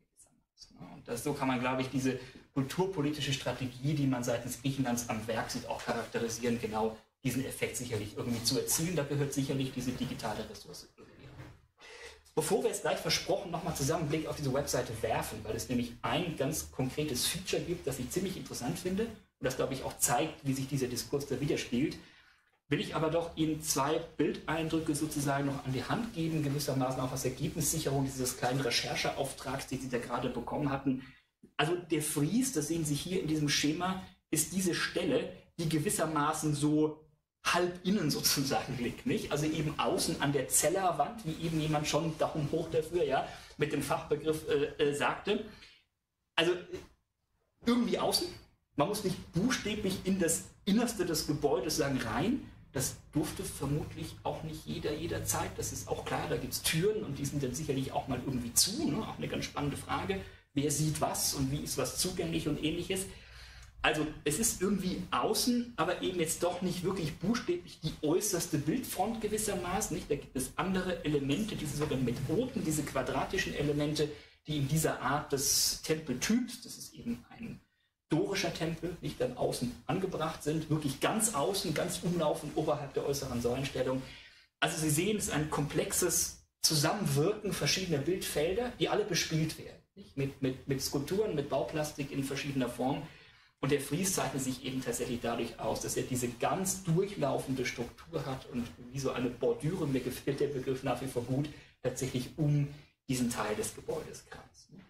werden. Und so kann man, glaube ich, diese kulturpolitische Strategie, die man seitens Griechenlands am Werk sieht, auch charakterisieren, genau diesen Effekt sicherlich irgendwie zu erzielen. Da gehört sicherlich diese digitale Ressource irgendwie. Bevor wir jetzt gleich versprochen nochmal zusammen einen Blick auf diese Webseite werfen, weil es nämlich ein ganz konkretes Feature gibt, das ich ziemlich interessant finde und das, glaube ich, auch zeigt, wie sich dieser Diskurs da widerspiegelt, will ich aber doch Ihnen 2 Bildeindrücke sozusagen noch an die Hand geben, gewissermaßen auch als Ergebnissicherung dieses kleinen Rechercheauftrags, den Sie da gerade bekommen hatten. Also der Fries, das sehen Sie hier in diesem Schema, ist diese Stelle, die gewissermaßen so halb innen sozusagen liegt, nicht? Also eben außen an der Zellerwand, wie eben jemand schon Daumen hoch dafür, ja, mit dem Fachbegriff sagte. Also irgendwie außen. Man muss nicht buchstäblich in das Innerste des Gebäudes sagen rein. Das durfte vermutlich auch nicht jeder jederzeit. Das ist auch klar, da gibt es Türen und die sind dann sicherlich auch mal irgendwie zu. Ne? Auch eine ganz spannende Frage. Wer sieht was und wie ist was zugänglich und ähnliches. Also es ist irgendwie außen, aber eben jetzt doch nicht wirklich buchstäblich die äußerste Bildfront gewissermaßen. Nicht? Da gibt es andere Elemente, diese sogenannten Metropen, diese quadratischen Elemente, die in dieser Art des Tempeltyps, das ist eben ein dorischer Tempel, nicht dann außen angebracht sind, wirklich ganz außen, ganz umlaufend oberhalb der äußeren Säulenstellung. Also Sie sehen, es ist ein komplexes Zusammenwirken verschiedener Bildfelder, die alle bespielt werden. Nicht? Mit Skulpturen, mit Bauplastik in verschiedener Form. Und der Fries zeichnet sich eben tatsächlich dadurch aus, dass er diese ganz durchlaufende Struktur hat und wie so eine Bordüre, mir gefällt der Begriff nach wie vor gut, tatsächlich um diesen Teil des Gebäudes kreist.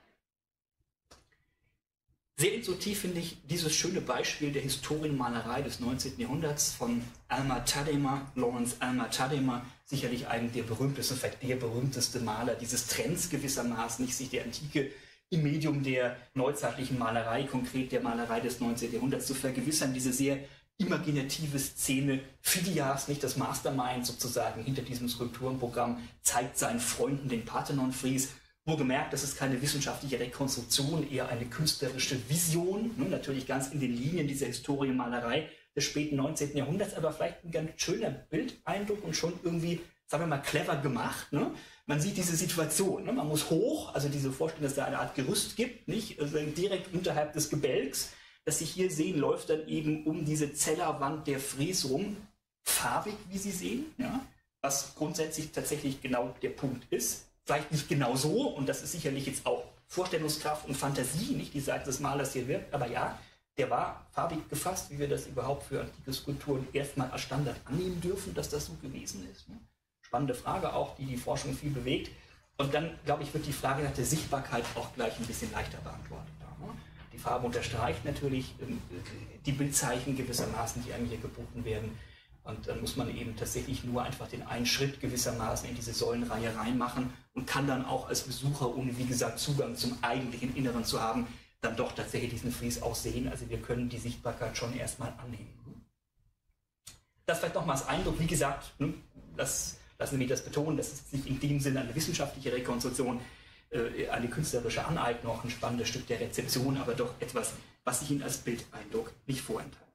Sehr intuitiv finde ich dieses schöne Beispiel der Historienmalerei des 19. Jahrhunderts von Alma Tadema, Lawrence Alma Tadema, sicherlich einer der berühmtesten, vielleicht der berühmteste Maler dieses Trends gewissermaßen, nicht sich der Antike im Medium der neuzeitlichen Malerei, konkret der Malerei des 19. Jahrhunderts zu vergewissern, diese sehr imaginative Szene. Phidias, nicht das Mastermind sozusagen hinter diesem Skulpturenprogramm, zeigt seinen Freunden den Parthenon-Fries. Wohlgemerkt, das ist keine wissenschaftliche Rekonstruktion, eher eine künstlerische Vision, ne, natürlich ganz in den Linien dieser Historienmalerei des späten 19. Jahrhunderts, aber vielleicht ein ganz schöner Bildeindruck und schon irgendwie, sagen wir mal, clever gemacht. Ne? Man sieht diese Situation, ne? Man muss hoch, also diese Vorstellung, dass es da eine Art Gerüst gibt, nicht? Also direkt unterhalb des Gebälks, das Sie hier sehen, läuft dann eben um diese Zellerwand der Fries rum, farbig, wie Sie sehen, ja? Was grundsätzlich tatsächlich genau der Punkt ist. Vielleicht nicht genau so, und das ist sicherlich jetzt auch Vorstellungskraft und Fantasie, nicht die Seite des Malers hier wirkt, aber ja, der war farbig gefasst, wie wir das überhaupt für antike Skulpturen erstmal als Standard annehmen dürfen, dass das so gewesen ist. Ne? Spannende Frage auch, die die Forschung viel bewegt. Und dann, glaube ich, wird die Frage nach der Sichtbarkeit auch gleich ein bisschen leichter beantwortet. Ne? Die Farbe unterstreicht natürlich die Bildzeichen gewissermaßen, die einem hier geboten werden. Und dann muss man eben tatsächlich nur einfach den einen Schritt gewissermaßen in diese Säulenreihe reinmachen und kann dann auch als Besucher, ohne wie gesagt Zugang zum eigentlichen Inneren zu haben, dann doch tatsächlich diesen Fries auch sehen. Also wir können die Sichtbarkeit schon erstmal annehmen. Das vielleicht nochmal als Eindruck, wie gesagt, lassen Sie mich das betonen, das ist nicht in dem Sinne eine wissenschaftliche Rekonstruktion, eine künstlerische Aneignung, ein spannendes Stück der Rezeption, aber doch etwas, was ich Ihnen als Bildeindruck nicht vorenthalten wollte.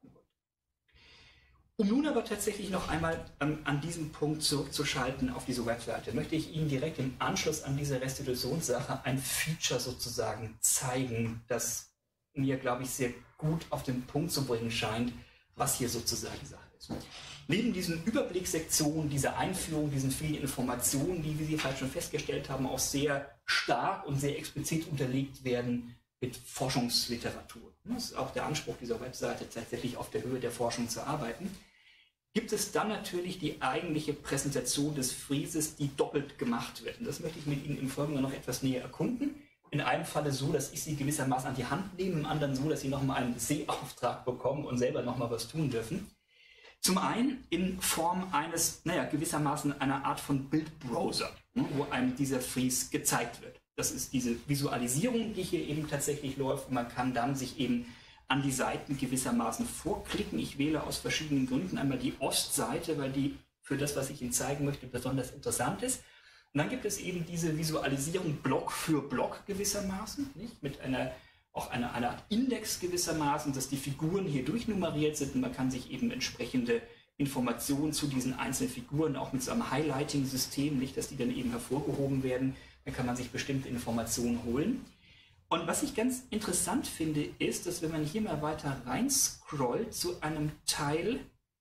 Um nun aber tatsächlich noch einmal an diesem Punkt zurückzuschalten auf diese Webseite, möchte ich Ihnen direkt im Anschluss an diese Restitutionssache ein Feature sozusagen zeigen, das mir, glaube ich, sehr gut auf den Punkt zu bringen scheint, was hier sozusagen Sache ist. Neben diesen Überblickssektionen, dieser Einführung, diesen vielen Informationen, die, wie Sie vielleicht schon festgestellt haben, auch sehr stark und sehr explizit unterlegt werden, mit Forschungsliteratur. Das ist auch der Anspruch dieser Webseite, tatsächlich auf der Höhe der Forschung zu arbeiten. Gibt es dann natürlich die eigentliche Präsentation des Frieses, die doppelt gemacht wird. Und das möchte ich mit Ihnen im Folgenden noch etwas näher erkunden. In einem Falle so, dass ich Sie gewissermaßen an die Hand nehme, im anderen so, dass Sie nochmal einen Sehauftrag bekommen und selber nochmal was tun dürfen. Zum einen in Form eines, gewissermaßen einer Art von Bildbrowser, wo einem dieser Fries gezeigt wird. Das ist diese Visualisierung, die hier eben tatsächlich läuft. Und man kann dann sich eben an die Seiten gewissermaßen vorklicken. Ich wähle aus verschiedenen Gründen einmal die Ostseite, weil die für das, was ich Ihnen zeigen möchte, besonders interessant ist. Und dann gibt es eben diese Visualisierung Block für Block gewissermaßen, nicht? Mit einer Art Index gewissermaßen, dass die Figuren hier durchnummeriert sind und man kann sich eben entsprechende Informationen zu diesen einzelnen Figuren auch mit so einem Highlighting-System, nicht, dass die dann eben hervorgehoben werden, dann kann man sich bestimmte Informationen holen. Und was ich ganz interessant finde, ist, dass wenn man hier mal weiter rein scrollt zu einem Teil,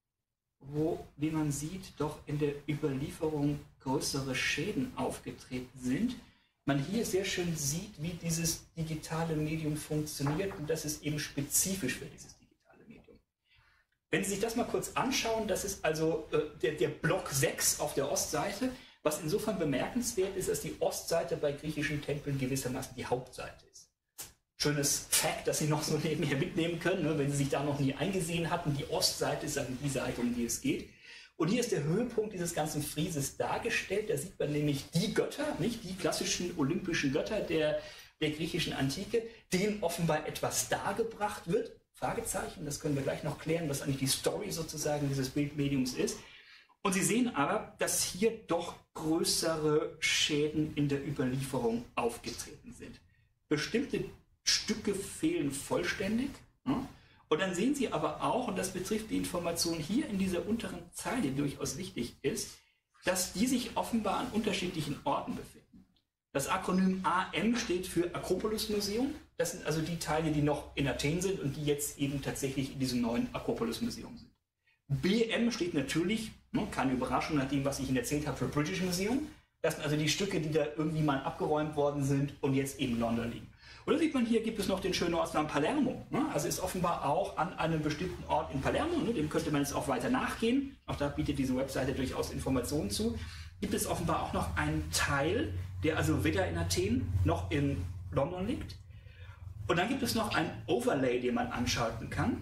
wo, wie man sieht, doch in der Überlieferung größere Schäden aufgetreten sind, man hier sehr schön sieht, wie dieses digitale Medium funktioniert und das ist eben spezifisch für dieses digitale Medium. Wenn Sie sich das mal kurz anschauen, das ist also der Block 6 auf der Ostseite, was insofern bemerkenswert ist, dass die Ostseite bei griechischen Tempeln gewissermaßen die Hauptseite ist. Schönes Fact, das Sie noch so nebenher mitnehmen können, ne, wenn Sie sich da noch nie eingesehen hatten. Die Ostseite ist dann die Seite, um die es geht. Und hier ist der Höhepunkt dieses ganzen Frieses dargestellt. Da sieht man nämlich die Götter, nicht die klassischen olympischen Götter der griechischen Antike, denen offenbar etwas dargebracht wird. Fragezeichen, das können wir gleich noch klären, was eigentlich die Story sozusagen dieses Bildmediums ist. Und Sie sehen aber, dass hier doch größere Schäden in der Überlieferung aufgetreten sind. Bestimmte Stücke fehlen vollständig. Ja? Und dann sehen Sie aber auch, und das betrifft die Information hier in dieser unteren Zeile, die durchaus wichtig ist, dass die sich offenbar an unterschiedlichen Orten befinden. Das Akronym AM steht für Akropolis-Museum. Das sind also die Teile, die noch in Athen sind und die jetzt eben tatsächlich in diesem neuen Akropolis-Museum sind. BM steht natürlich, keine Überraschung nach dem, was ich Ihnen erzählt habe, für British Museum. Das sind also die Stücke, die da irgendwie mal abgeräumt worden sind und jetzt eben in London liegen. Und da sieht man, hier gibt es noch den schönen Ortsnamen Palermo. Also ist offenbar auch an einem bestimmten Ort in Palermo, dem könnte man jetzt auch weiter nachgehen. Auch da bietet diese Webseite durchaus Informationen zu. Gibt es offenbar auch noch einen Teil, der also weder in Athen noch in London liegt. Und dann gibt es noch ein Overlay, den man anschalten kann,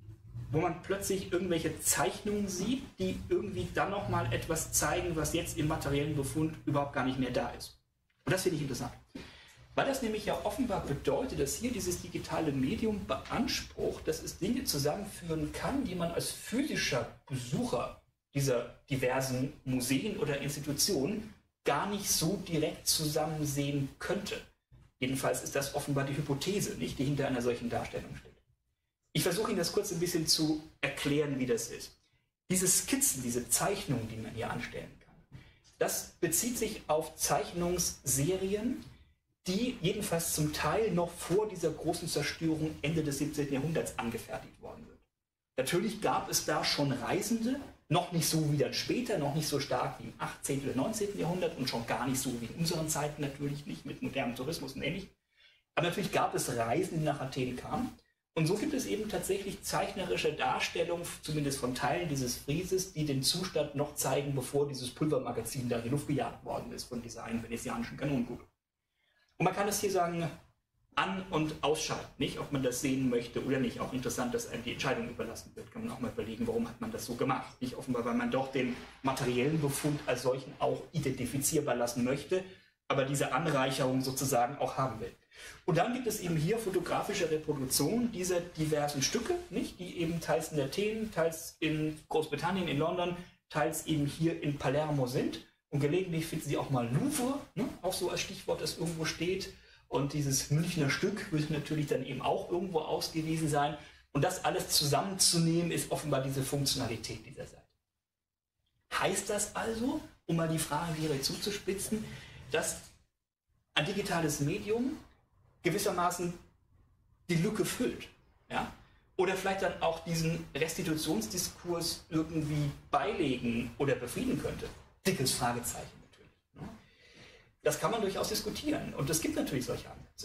wo man plötzlich irgendwelche Zeichnungen sieht, die irgendwie dann nochmal etwas zeigen, was jetzt im materiellen Befund überhaupt gar nicht mehr da ist. Und das finde ich interessant. Weil das nämlich ja offenbar bedeutet, dass hier dieses digitale Medium beansprucht, dass es Dinge zusammenführen kann, die man als physischer Besucher dieser diversen Museen oder Institutionen gar nicht so direkt zusammen sehen könnte. Jedenfalls ist das offenbar die Hypothese, nicht, die hinter einer solchen Darstellung steht. Ich versuche Ihnen das kurz ein bisschen zu erklären, wie das ist. Diese Skizzen, diese Zeichnungen, die man hier anstellen kann, das bezieht sich auf Zeichnungsserien, die jedenfalls zum Teil noch vor dieser großen Zerstörung Ende des 17. Jahrhunderts angefertigt worden sind. Natürlich gab es da schon Reisende, noch nicht so wie dann später, noch nicht so stark wie im 18. oder 19. Jahrhundert und schon gar nicht so wie in unseren Zeiten natürlich nicht, mit modernem Tourismus und ähnlichem. Aber natürlich gab es Reisende, die nach Athen kamen. Und so gibt es eben tatsächlich zeichnerische Darstellungen, zumindest von Teilen dieses Frieses, die den Zustand noch zeigen, bevor dieses Pulvermagazin da in die Luft gejagt worden ist von dieser einen venezianischen Kanonenkugel. Und man kann es hier sagen, an- und ausschalten, nicht, ob man das sehen möchte oder nicht. Auch interessant, dass einem die Entscheidung überlassen wird. Kann man auch mal überlegen, warum hat man das so gemacht. Nicht offenbar, weil man doch den materiellen Befund als solchen auch identifizierbar lassen möchte, aber diese Anreicherung sozusagen auch haben will. Und dann gibt es eben hier fotografische Reproduktionen dieser diversen Stücke, nicht, die eben teils in Athen, teils in Großbritannien, in London, teils eben hier in Palermo sind. Und gelegentlich finden Sie auch mal Louvre, ne? Auch so als Stichwort, das irgendwo steht. Und dieses Münchner Stück wird natürlich dann eben auch irgendwo ausgewiesen sein. Und das alles zusammenzunehmen, ist offenbar diese Funktionalität dieser Seite. Heißt das also, um mal die Frage direkt zuzuspitzen, dass ein digitales Medium gewissermaßen die Lücke füllt? Ja? Oder vielleicht dann auch diesen Restitutionsdiskurs irgendwie beilegen oder befrieden könnte? Dickes Fragezeichen natürlich. Ne? Das kann man durchaus diskutieren. Und es gibt natürlich solche Ansätze.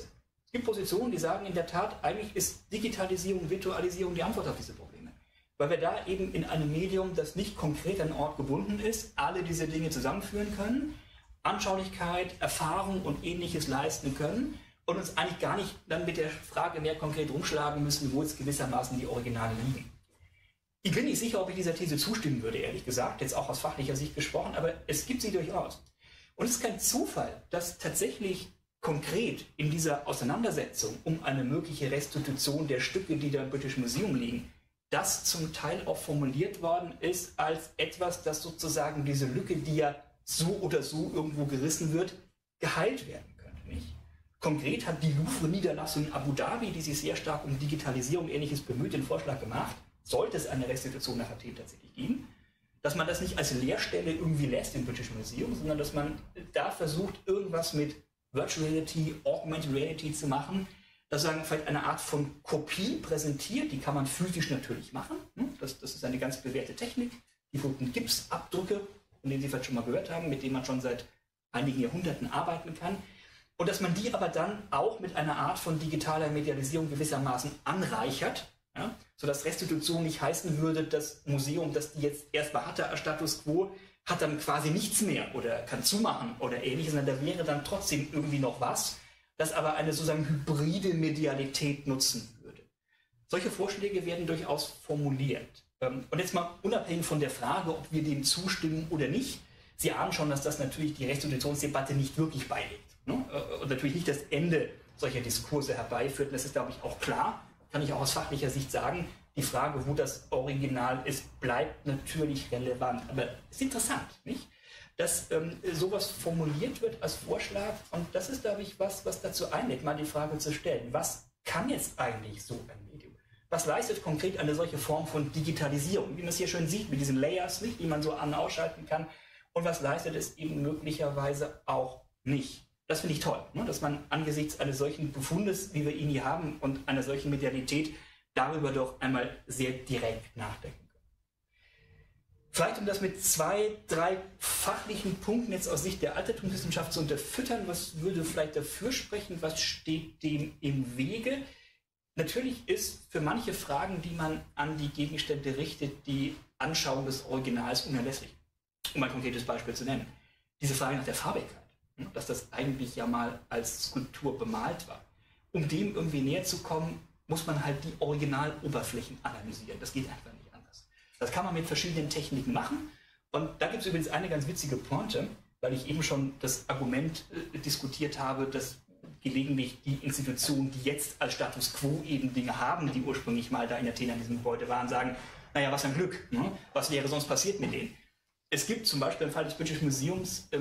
Es gibt Positionen, die sagen in der Tat, eigentlich ist Digitalisierung, Virtualisierung die Antwort auf diese Probleme. Weil wir da eben in einem Medium, das nicht konkret an einen Ort gebunden ist, alle diese Dinge zusammenführen können, Anschaulichkeit, Erfahrung und Ähnliches leisten können und uns eigentlich gar nicht dann mit der Frage mehr konkret rumschlagen müssen, wo jetzt gewissermaßen die Originale liegen. Ich bin nicht sicher, ob ich dieser These zustimmen würde, ehrlich gesagt, jetzt auch aus fachlicher Sicht gesprochen, aber es gibt sie durchaus. Und es ist kein Zufall, dass tatsächlich konkret in dieser Auseinandersetzung um eine mögliche Restitution der Stücke, die da im British Museum liegen, das zum Teil auch formuliert worden ist als etwas, das sozusagen diese Lücke, die ja so oder so irgendwo gerissen wird, geheilt werden könnte. Nicht? Konkret hat die Louvre-Niederlassung in Abu Dhabi, die sich sehr stark um Digitalisierung und Ähnliches bemüht, den Vorschlag gemacht, sollte es eine Restitution nach Athen tatsächlich geben, dass man das nicht als Leerstelle irgendwie lässt im British Museum, sondern dass man da versucht, irgendwas mit Virtual Reality, Augmented Reality zu machen, das sagen vielleicht eine Art von Kopie präsentiert, die kann man physisch natürlich machen. Das ist eine ganz bewährte Technik. Die berühmten Gipsabdrücke, von denen Sie vielleicht schon mal gehört haben, mit denen man schon seit einigen Jahrhunderten arbeiten kann. Und dass man die aber dann auch mit einer Art von digitaler Medialisierung gewissermaßen anreichert, ja, sodass Restitution nicht heißen würde, das Museum, das die jetzt erstmal hatte als Status quo, hat dann quasi nichts mehr oder kann zumachen oder ähnliches, sondern da wäre dann trotzdem irgendwie noch was, das aber eine sozusagen hybride Medialität nutzen würde. Solche Vorschläge werden durchaus formuliert. Und jetzt mal unabhängig von der Frage, ob wir dem zustimmen oder nicht, Sie ahnen schon, dass das natürlich die Restitutionsdebatte nicht wirklich beilegt, ne? Und natürlich nicht das Ende solcher Diskurse herbeiführt. Und das ist, glaube ich, auch klar, kann ich auch aus fachlicher Sicht sagen. Die Frage, wo das Original ist, bleibt natürlich relevant. Aber es ist interessant, nicht? Dass sowas formuliert wird als Vorschlag. Und das ist, glaube ich, was dazu einlädt, mal die Frage zu stellen. Was kann jetzt eigentlich so ein Medium? Was leistet konkret eine solche Form von Digitalisierung? Wie man es hier schön sieht, mit diesen Layers, nicht, die man so an- und ausschalten kann. Und was leistet es eben möglicherweise auch nicht? Das finde ich toll, ne? Dass man angesichts eines solchen Befundes, wie wir ihn hier haben, und einer solchen Medialität darüber doch einmal sehr direkt nachdenken kann. Vielleicht, um das mit 2, 3 fachlichen Punkten jetzt aus Sicht der Altertumswissenschaft zu unterfüttern, was würde vielleicht dafür sprechen, was steht dem im Wege? Natürlich ist für manche Fragen, die man an die Gegenstände richtet, die Anschauung des Originals unerlässlich. Um ein konkretes Beispiel zu nennen. Diese Frage nach der Farbigkeit, dass das eigentlich ja mal als Skulptur bemalt war. Um dem irgendwie näher zu kommen, muss man halt die Originaloberflächen analysieren. Das geht einfach nicht anders. Das kann man mit verschiedenen Techniken machen. Und da gibt es übrigens eine ganz witzige Pointe, weil ich eben schon das Argument diskutiert habe, dass gelegentlich die Institutionen, die jetzt als Status quo eben Dinge haben, die ursprünglich mal da in Athen an diesem Gebäude waren, sagen, naja, was ein Glück, ne? Was wäre sonst passiert mit denen? Es gibt zum Beispiel im Fall des British Museums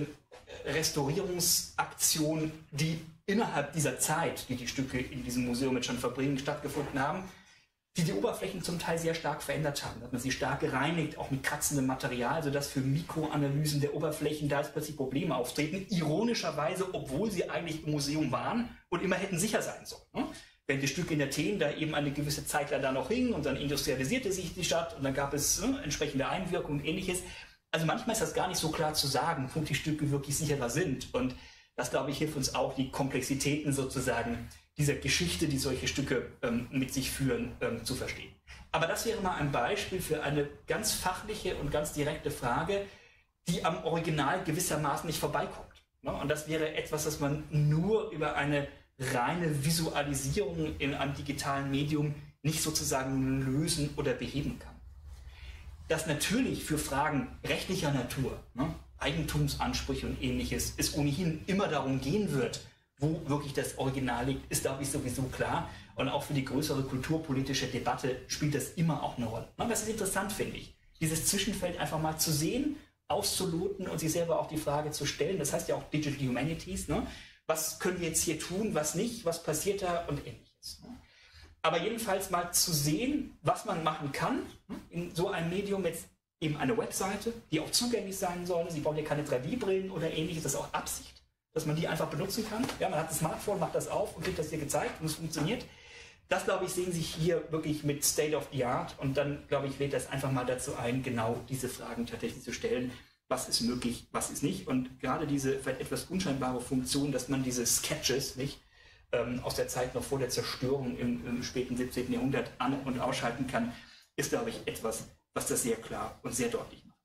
Restaurierungsaktionen, die innerhalb dieser Zeit, die die Stücke in diesem Museum jetzt schon verbringen, stattgefunden haben, die die Oberflächen zum Teil sehr stark verändert haben. Dass man sie stark gereinigt, auch mit kratzendem Material, sodass für Mikroanalysen der Oberflächen da jetzt plötzlich Probleme auftreten. Ironischerweise, obwohl sie eigentlich im Museum waren und immer hätten sicher sein sollen. Ne? Wenn die Stücke in Athen da eben eine gewisse Zeit lang da noch hingen und dann industrialisierte sich die Stadt und dann gab es entsprechende Einwirkungen und Ähnliches. Also manchmal ist das gar nicht so klar zu sagen, wo die Stücke wirklich sicherer sind. Und das, glaube ich, hilft uns auch, die Komplexitäten sozusagen dieser Geschichte, die solche Stücke mit sich führen, zu verstehen. Aber das wäre mal ein Beispiel für eine ganz fachliche und ganz direkte Frage, die am Original gewissermaßen nicht vorbeikommt. Ne? Und das wäre etwas, das man nur über eine reine Visualisierung in einem digitalen Medium nicht sozusagen lösen oder beheben kann. Dass natürlich für Fragen rechtlicher Natur, ne, Eigentumsansprüche und Ähnliches, es ohnehin immer darum gehen wird, wo wirklich das Original liegt, ist, glaube ich, sowieso klar. Und auch für die größere kulturpolitische Debatte spielt das immer auch eine Rolle. Und das ist interessant, finde ich, dieses Zwischenfeld einfach mal zu sehen, auszuloten und sich selber auch die Frage zu stellen. Das heißt ja auch Digital Humanities. Ne? Was können wir jetzt hier tun, was nicht, was passiert da und Ähnliches. Ne? Aber jedenfalls mal zu sehen, was man machen kann in so einem Medium, jetzt eben eine Webseite, die auch zugänglich sein soll. Sie brauchen ja keine 3D-Brillen oder Ähnliches, das ist auch Absicht, dass man die einfach benutzen kann. Ja, man hat ein Smartphone, macht das auf und kriegt das hier gezeigt und es funktioniert. Das, glaube ich, sehen Sie hier wirklich mit State of the Art und dann, glaube ich, lädt das einfach mal dazu ein, genau diese Fragen tatsächlich zu stellen. Was ist möglich, was ist nicht? Und gerade diese vielleicht etwas unscheinbare Funktion, dass man diese Sketches nicht aus der Zeit noch vor der Zerstörung im späten 17. Jahrhundert an- und ausschalten kann, ist, glaube ich, etwas, was das sehr klar und sehr deutlich macht.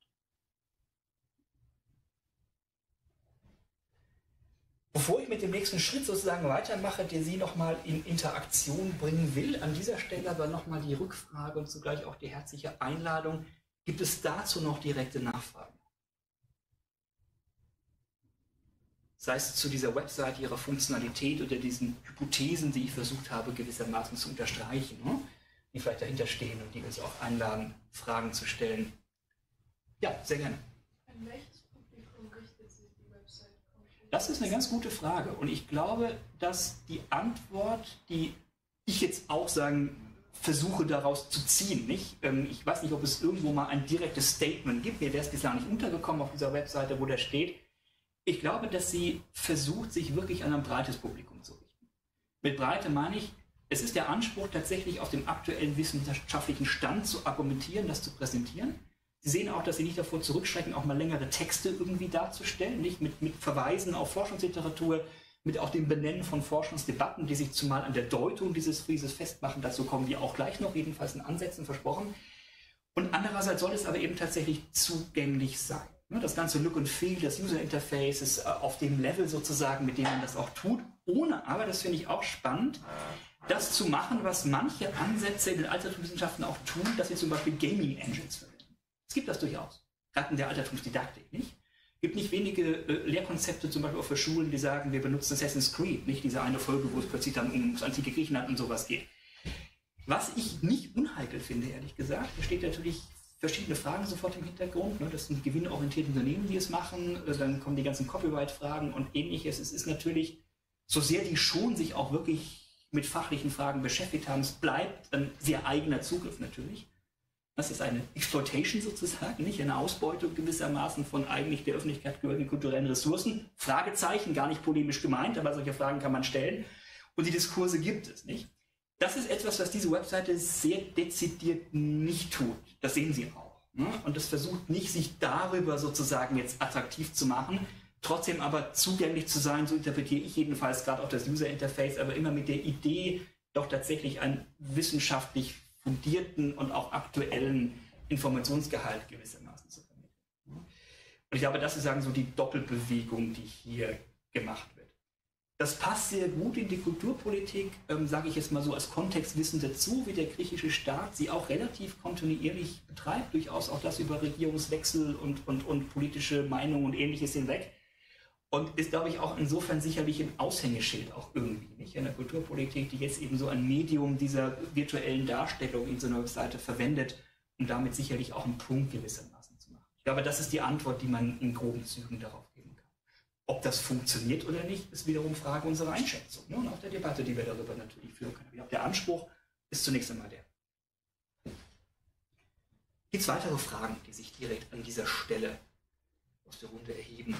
Bevor ich mit dem nächsten Schritt sozusagen weitermache, der Sie nochmal in Interaktion bringen will, an dieser Stelle aber nochmal die Rückfrage und zugleich auch die herzliche Einladung, gibt es dazu noch direkte Nachfragen? Sei es zu dieser Website, ihrer Funktionalität oder diesen Hypothesen, die ich versucht habe, gewissermaßen zu unterstreichen, ne? Die vielleicht dahinter stehen und die uns auch einladen, Fragen zu stellen. Ja, sehr gerne. An welches Publikum richtet sich die Website konkret? Das ist eine ganz gute Frage und ich glaube, dass die Antwort, die ich jetzt auch sagen versuche daraus zu ziehen, nicht? Ich weiß nicht, ob es irgendwo mal ein direktes Statement gibt, mir wäre es bislang nicht untergekommen auf dieser Webseite, wo das steht. Ich glaube, dass sie versucht, sich wirklich an ein breites Publikum zu richten. Mit Breite meine ich, es ist der Anspruch, tatsächlich auf dem aktuellen wissenschaftlichen Stand zu argumentieren, das zu präsentieren. Sie sehen auch, dass Sie nicht davor zurückschrecken, auch mal längere Texte irgendwie darzustellen, nicht mit Verweisen auf Forschungsliteratur, mit auch dem Benennen von Forschungsdebatten, die sich zumal an der Deutung dieses Frieses festmachen. Dazu kommen wir auch gleich noch, jedenfalls in Ansätzen versprochen. Und andererseits soll es aber eben tatsächlich zugänglich sein. Das ganze Look and Feel, das User Interface ist auf dem Level sozusagen, mit dem man das auch tut, ohne aber, das finde ich auch spannend, das zu machen, was manche Ansätze in den Altertumswissenschaften auch tun, dass sie zum Beispiel Gaming Engines verwenden. Es gibt das durchaus, gerade in der Altertumsdidaktik, nicht? Es gibt nicht wenige Lehrkonzepte, zum Beispiel auch für Schulen, die sagen, wir benutzen Assassin's Creed, nicht diese eine Folge, wo es plötzlich dann ums antike Griechenland und sowas geht. Was ich nicht unheikel finde, ehrlich gesagt, da steht natürlich verschiedene Fragen sofort im Hintergrund. Ne? Das sind gewinnorientierte Unternehmen, die es machen. Dann kommen die ganzen Copyright-Fragen und ähnliches. Es ist natürlich, so sehr die schon sich auch wirklich mit fachlichen Fragen beschäftigt haben, es bleibt ein sehr eigener Zugriff natürlich. Das ist eine Exploitation sozusagen, nicht eine Ausbeutung gewissermaßen von eigentlich der Öffentlichkeit gehörigen kulturellen Ressourcen. Fragezeichen, gar nicht polemisch gemeint, aber solche Fragen kann man stellen. Und die Diskurse gibt es, nicht? Das ist etwas, was diese Webseite sehr dezidiert nicht tut. Das sehen Sie auch. Ne? Und es versucht nicht, sich darüber sozusagen jetzt attraktiv zu machen, trotzdem aber zugänglich zu sein, so interpretiere ich jedenfalls gerade auch das User Interface, aber immer mit der Idee, doch tatsächlich einen wissenschaftlich fundierten und auch aktuellen Informationsgehalt gewissermaßen zu vermitteln. Und ich glaube, das ist so die Doppelbewegung, die hier gemacht wird. Das passt sehr gut in die Kulturpolitik, sage ich jetzt mal so als Kontextwissen dazu, wie der griechische Staat sie auch relativ kontinuierlich betreibt, durchaus auch das über Regierungswechsel und politische Meinungen und Ähnliches hinweg. Und ist, glaube ich, auch insofern sicherlich ein Aushängeschild auch irgendwie, nicht? In der Kulturpolitik, die jetzt eben so ein Medium dieser virtuellen Darstellung in so einer Webseite verwendet, um damit sicherlich auch einen Punkt gewissermaßen zu machen. Ich glaube, das ist die Antwort, die man in groben Zügen darauf geben kann. Ob das funktioniert oder nicht, ist wiederum Frage unserer Einschätzung, ne? Und auch der Debatte, die wir darüber natürlich führen können. Ich glaube, der Anspruch ist zunächst einmal der. Gibt es weitere Fragen, die sich direkt an dieser Stelle aus der Runde erheben?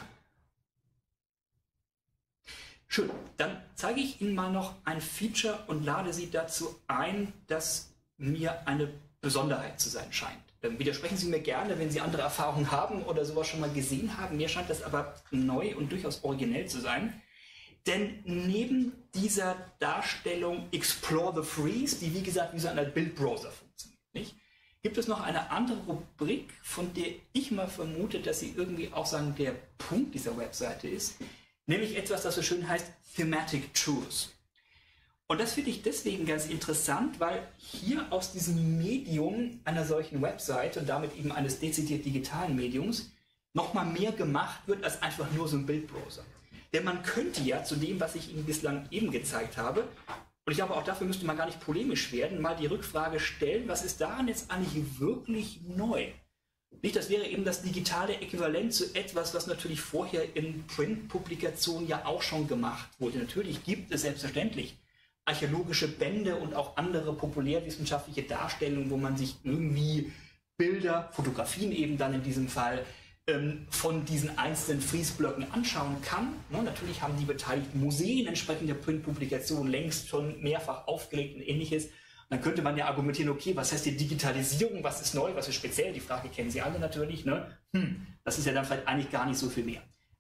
Schön, dann zeige ich Ihnen mal noch ein Feature und lade Sie dazu ein, das mir eine Besonderheit zu sein scheint. Widersprechen Sie mir gerne, wenn Sie andere Erfahrungen haben oder sowas schon mal gesehen haben. Mir scheint das aber neu und durchaus originell zu sein. Denn neben dieser Darstellung Explore the Freeze, die wie gesagt wie so ein Bildbrowser funktioniert, nicht? Gibt es noch eine andere Rubrik, von der ich mal vermute, dass sie irgendwie auch der Punkt dieser Webseite ist. Nämlich etwas, das so schön heißt Thematic Truths. Und das finde ich deswegen ganz interessant, weil hier aus diesem Medium einer solchen Webseite und damit eben eines dezidiert digitalen Mediums nochmal mehr gemacht wird als einfach nur so ein Bildbrowser. Denn man könnte ja zu dem, was ich Ihnen bislang eben gezeigt habe, und ich glaube auch dafür müsste man gar nicht polemisch werden, mal die Rückfrage stellen, was ist daran jetzt eigentlich wirklich neu? Nicht, das wäre eben das digitale Äquivalent zu etwas, was natürlich vorher in Print-Publikationen ja auch schon gemacht wurde. Natürlich gibt es selbstverständlich archäologische Bände und auch andere populärwissenschaftliche Darstellungen, wo man sich irgendwie Bilder, Fotografien eben dann in diesem Fall, von diesen einzelnen Friesblöcken anschauen kann. Natürlich haben die beteiligten Museen entsprechende Printpublikationen längst schon mehrfach aufgelegt und Ähnliches. Dann könnte man ja argumentieren, okay, was heißt die Digitalisierung, was ist neu, was ist speziell? Die Frage kennen Sie alle natürlich. Ne? Das ist ja dann vielleicht eigentlich gar nicht so viel mehr.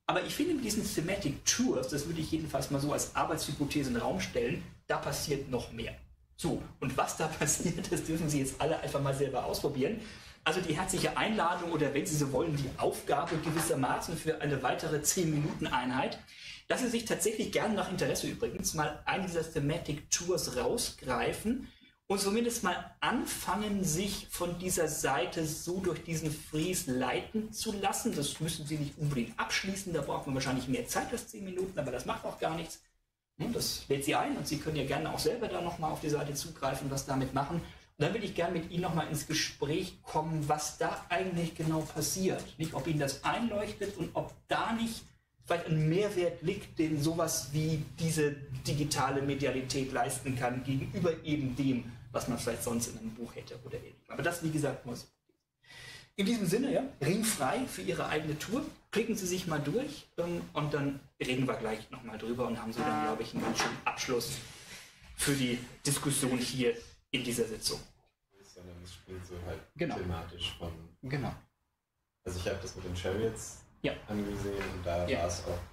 Aber ich finde, mit diesen Thematic Tours, das würde ich jedenfalls mal so als Arbeitshypothese in den Raum stellen, da passiert noch mehr. So, und was da passiert, das dürfen Sie jetzt alle einfach mal selber ausprobieren. Also die herzliche Einladung oder, wenn Sie so wollen, die Aufgabe gewissermaßen für eine weitere 10-Minuten-Einheit, dass Sie sich tatsächlich gerne nach Interesse übrigens mal eine dieser Thematic Tours rausgreifen und zumindest mal anfangen, sich von dieser Seite so durch diesen Fries leiten zu lassen. Das müssen Sie nicht unbedingt abschließen, da braucht man wahrscheinlich mehr Zeit als 10 Minuten, aber das macht auch gar nichts. Das lädt Sie ein und Sie können ja gerne auch selber da nochmal auf die Seite zugreifen und was damit machen. Und dann würde ich gerne mit Ihnen nochmal ins Gespräch kommen, was da eigentlich genau passiert. Nicht, ob Ihnen das einleuchtet und ob da nicht vielleicht ein Mehrwert liegt, den sowas wie diese digitale Medialität leisten kann, gegenüber eben dem, was man vielleicht sonst in einem Buch hätte oder ähnlichem. Aber das, wie gesagt, muss. In diesem Sinne, ja, ringfrei für Ihre eigene Tour. Klicken Sie sich mal durch und dann reden wir gleich nochmal drüber und haben Sie dann, glaube ich, einen ganz schönen Abschluss für die Diskussion hier in dieser Sitzung. Sondern es springt so halt Genau. thematisch von... Genau. Also ich habe das mit den Chariots Ja. angesehen und da Ja. war es auch...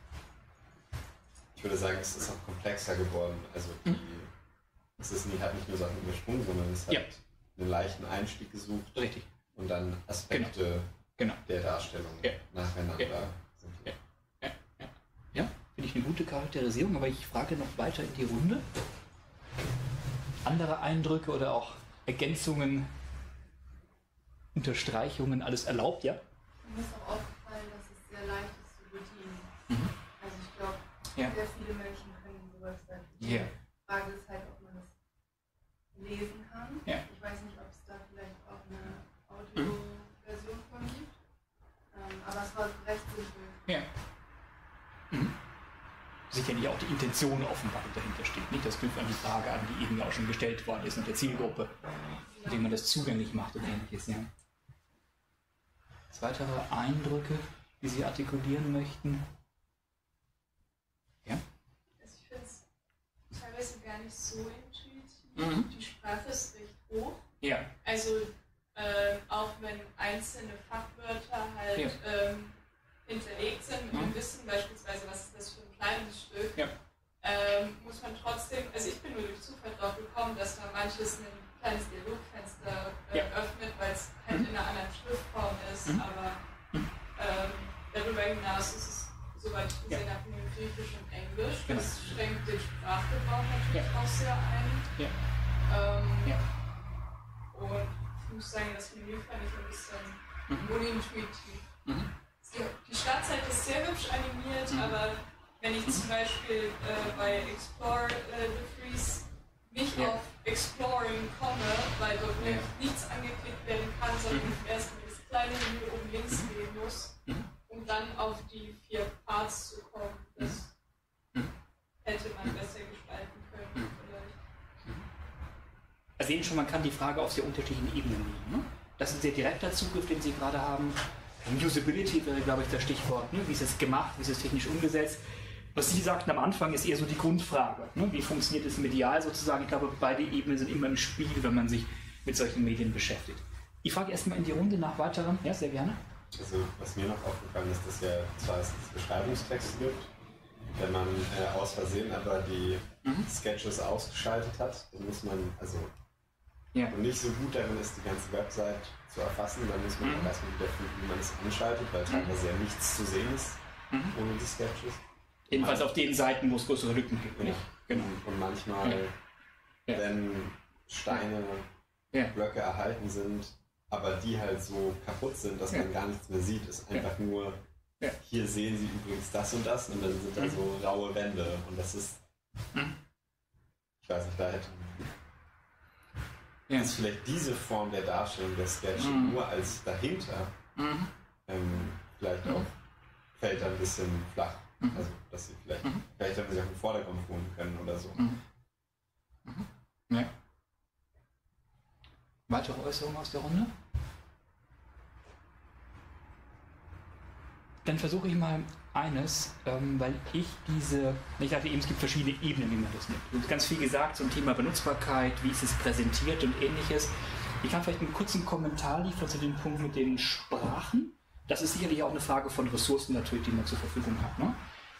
Ich würde sagen, es ist auch komplexer geworden. Also es ist nicht, hat nicht nur Sachen übersprungen, sondern es hat Ja. einen leichten Einstieg gesucht Richtig. und dann Aspekte Genau. der Darstellung Ja. nacheinander Ja. sind. Ja, finde ich eine gute Charakterisierung, aber ich frage noch weiter in die Runde. Andere Eindrücke oder auch Ergänzungen, Unterstreichungen, alles erlaubt, ja? Mir ist auch aufgefallen, dass es sehr leicht ist zu bedienen. Mhm. Also ich glaube, Ja. sehr viele Menschen können diese Website Ja. bedienen. Die Frage ist halt, ob man das lesen kann. Ja. Ich weiß nicht, ob es da vielleicht auch eine Audio-Version von gibt. Aber es war recht simpel. Ja. Mhm. Sicherlich auch die Intention offenbar die dahinter steht. Nicht, das knüpft an die Frage an, die eben ja auch schon gestellt worden ist mit der Zielgruppe, indem man das zugänglich macht und ähnliches. Ja. Weitere Eindrücke, die Sie artikulieren möchten? Ja? Also ich finde es teilweise gar nicht so intuitiv. Mhm. Die Sprache ist recht hoch. Ja. Also auch wenn einzelne Fachwörter halt hinterlegt sind mit dem Wissen, beispielsweise was ist das für ein kleines Stück, Ja. muss man trotzdem, also ich bin nur durch Zufall drauf gekommen, dass da manches ein kleines Dialogfenster öffnet, weil es halt in einer anderen Schriftform ist, aber darüber hinaus ist es, soweit ich gesehen habe, nur Griechisch und Englisch. Genau. Das schränkt den Sprachgebrauch natürlich auch sehr ein. Ja. Und ich muss sagen, das Menü fand ich ein bisschen unintuitiv. Die Startseite ist sehr hübsch animiert, aber wenn ich zum Beispiel bei Explore the Freeze nicht auf Exploring komme, weil dort nichts angeklickt werden kann, sondern ich erst in das kleine Menü oben links gehen muss, um dann auf die 4 Parts zu kommen. Das hätte man besser gestalten können vielleicht. Sie sehen schon, man kann die Frage auf sehr unterschiedlichen Ebenen legen. Ne? Das ist ein sehr direkter Zugriff, den Sie gerade haben. Usability wäre, glaube ich, das Stichwort. Ne? Wie ist es gemacht, wie ist es technisch umgesetzt? Was Sie sagten am Anfang, ist eher so die Grundfrage. Ne? Wie funktioniert es medial sozusagen? Ich glaube, beide Ebenen sind immer im Spiel, wenn man sich mit solchen Medien beschäftigt. Ich frage erstmal in die Runde nach weiteren. Ja, sehr gerne. Also was mir noch aufgefallen ist, dass ja zwar es Beschreibungstext gibt, wenn man aus Versehen aber die Sketches ausgeschaltet hat, dann muss man, also und nicht so gut darin ist, die ganze Website zu erfassen, dann muss man auch erstmal wieder finden, wie man es anschaltet, weil teilweise ja nichts zu sehen ist ohne die Sketches. Jedenfalls auf den Seiten, wo es größere Lücken gibt. Ja. Genau. Und manchmal, wenn Steine, Blöcke erhalten sind, aber die halt so kaputt sind, dass man gar nichts mehr sieht, ist einfach nur, hier sehen Sie übrigens das und dann sind da so raue Wände und das ist, ich weiß nicht, da hätte ist vielleicht diese Form der Darstellung der Sketch nur als dahinter vielleicht auch fällt ein bisschen flach. Also, dass sie vielleicht hätten sie auch im Vordergrund wohnen können oder so. Ja. Weitere Äußerungen aus der Runde? Dann versuche ich mal eines, weil ich sagte eben, es gibt verschiedene Ebenen, wie man das nimmt. Du hast ganz viel gesagt zum Thema Benutzbarkeit, wie ist es präsentiert und ähnliches. Ich kann vielleicht einen kurzen Kommentar liefern zu dem Punkt mit den Sprachen. Das ist sicherlich auch eine Frage von Ressourcen natürlich, die man zur Verfügung hat. Ne?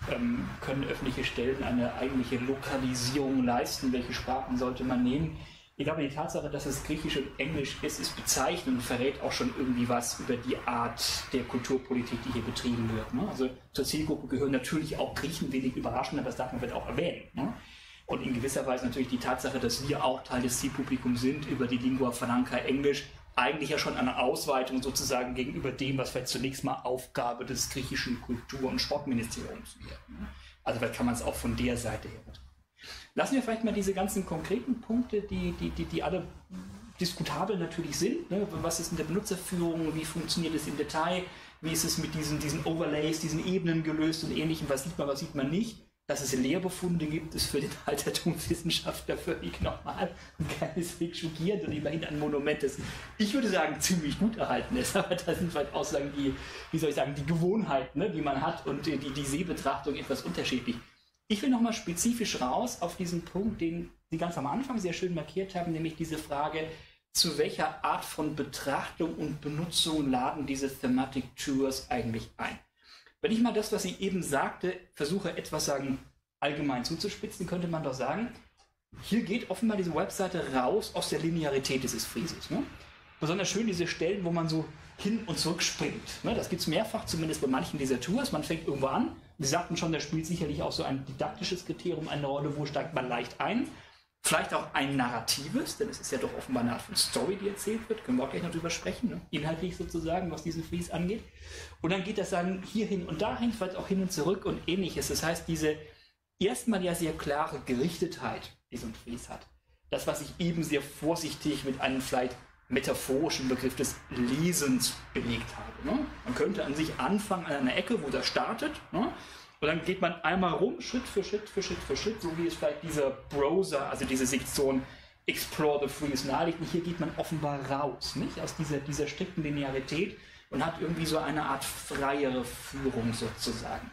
Können öffentliche Stellen eine eigentliche Lokalisierung leisten? Welche Sprachen sollte man nehmen? Ich glaube, die Tatsache, dass es Griechisch und Englisch ist bezeichnend und verrät auch schon irgendwie was über die Art der Kulturpolitik, die hier betrieben wird. Ne? Also zur Zielgruppe gehören natürlich auch Griechen, wenig überraschend, aber das darf man auch erwähnen. Ne? Und in gewisser Weise natürlich die Tatsache, dass wir auch Teil des Zielpublikums sind, über die Lingua Franca Englisch, eigentlich ja schon eine Ausweitung sozusagen gegenüber dem, was vielleicht zunächst mal Aufgabe des griechischen Kultur- und Sportministeriums wäre. Ne? Also vielleicht kann man es auch von der Seite her betrachten. Lassen wir vielleicht mal diese ganzen konkreten Punkte, die alle diskutabel natürlich sind. Ne? Was ist in der Benutzerführung, wie funktioniert es im Detail, wie ist es mit diesen Overlays, diesen Ebenen gelöst und Ähnlichem, was sieht man nicht. Dass es Lehrbefunde gibt, ist für den Altertumswissenschaftler völlig normal und keineswegs schockierend und immerhin ein Monument, das, ich würde sagen, ziemlich gut erhalten ist. Aber das sind vielleicht Aussagen, die Gewohnheiten, ne, die man hat und die Sehbetrachtung etwas unterschiedlich. Ich will nochmal spezifisch raus auf diesen Punkt, den Sie ganz am Anfang sehr schön markiert haben, nämlich diese Frage, zu welcher Art von Betrachtung und Benutzung laden diese Thematic Tours eigentlich ein? Wenn ich mal das, was sie eben sagte, versuche etwas allgemein zuzuspitzen, könnte man doch sagen, hier geht offenbar diese Webseite raus aus der Linearität dieses Frieses. Ne? Besonders schön diese Stellen, wo man so hin und zurück springt. Ne? Das gibt es mehrfach, zumindest bei manchen dieser Tours. Man fängt irgendwo an. Sie sagten schon, da spielt sicherlich auch so ein didaktisches Kriterium eine Rolle, wo steigt man leicht ein. Vielleicht auch ein narratives, denn es ist ja doch offenbar eine Art von Story, die erzählt wird. Können wir auch gleich noch drüber sprechen, ne? Inhaltlich sozusagen, was diesen Fries angeht. Und dann geht das dann hier hin und dahin, vielleicht auch hin und zurück und Ähnliches. Das heißt, diese erstmal ja sehr klare Gerichtetheit, die so ein Fries hat. Das, was ich eben sehr vorsichtig mit einem vielleicht metaphorischen Begriff des Lesens belegt habe. Ne? Man könnte an sich anfangen an einer Ecke, wo das startet, ne? Und dann geht man einmal rum, Schritt für Schritt für Schritt für Schritt, so wie es vielleicht dieser Browser, also diese Sektion Explore the Freeze nahelegt. Und hier geht man offenbar raus, nicht? Aus dieser strikten Linearität und hat irgendwie so eine Art freiere Führung sozusagen.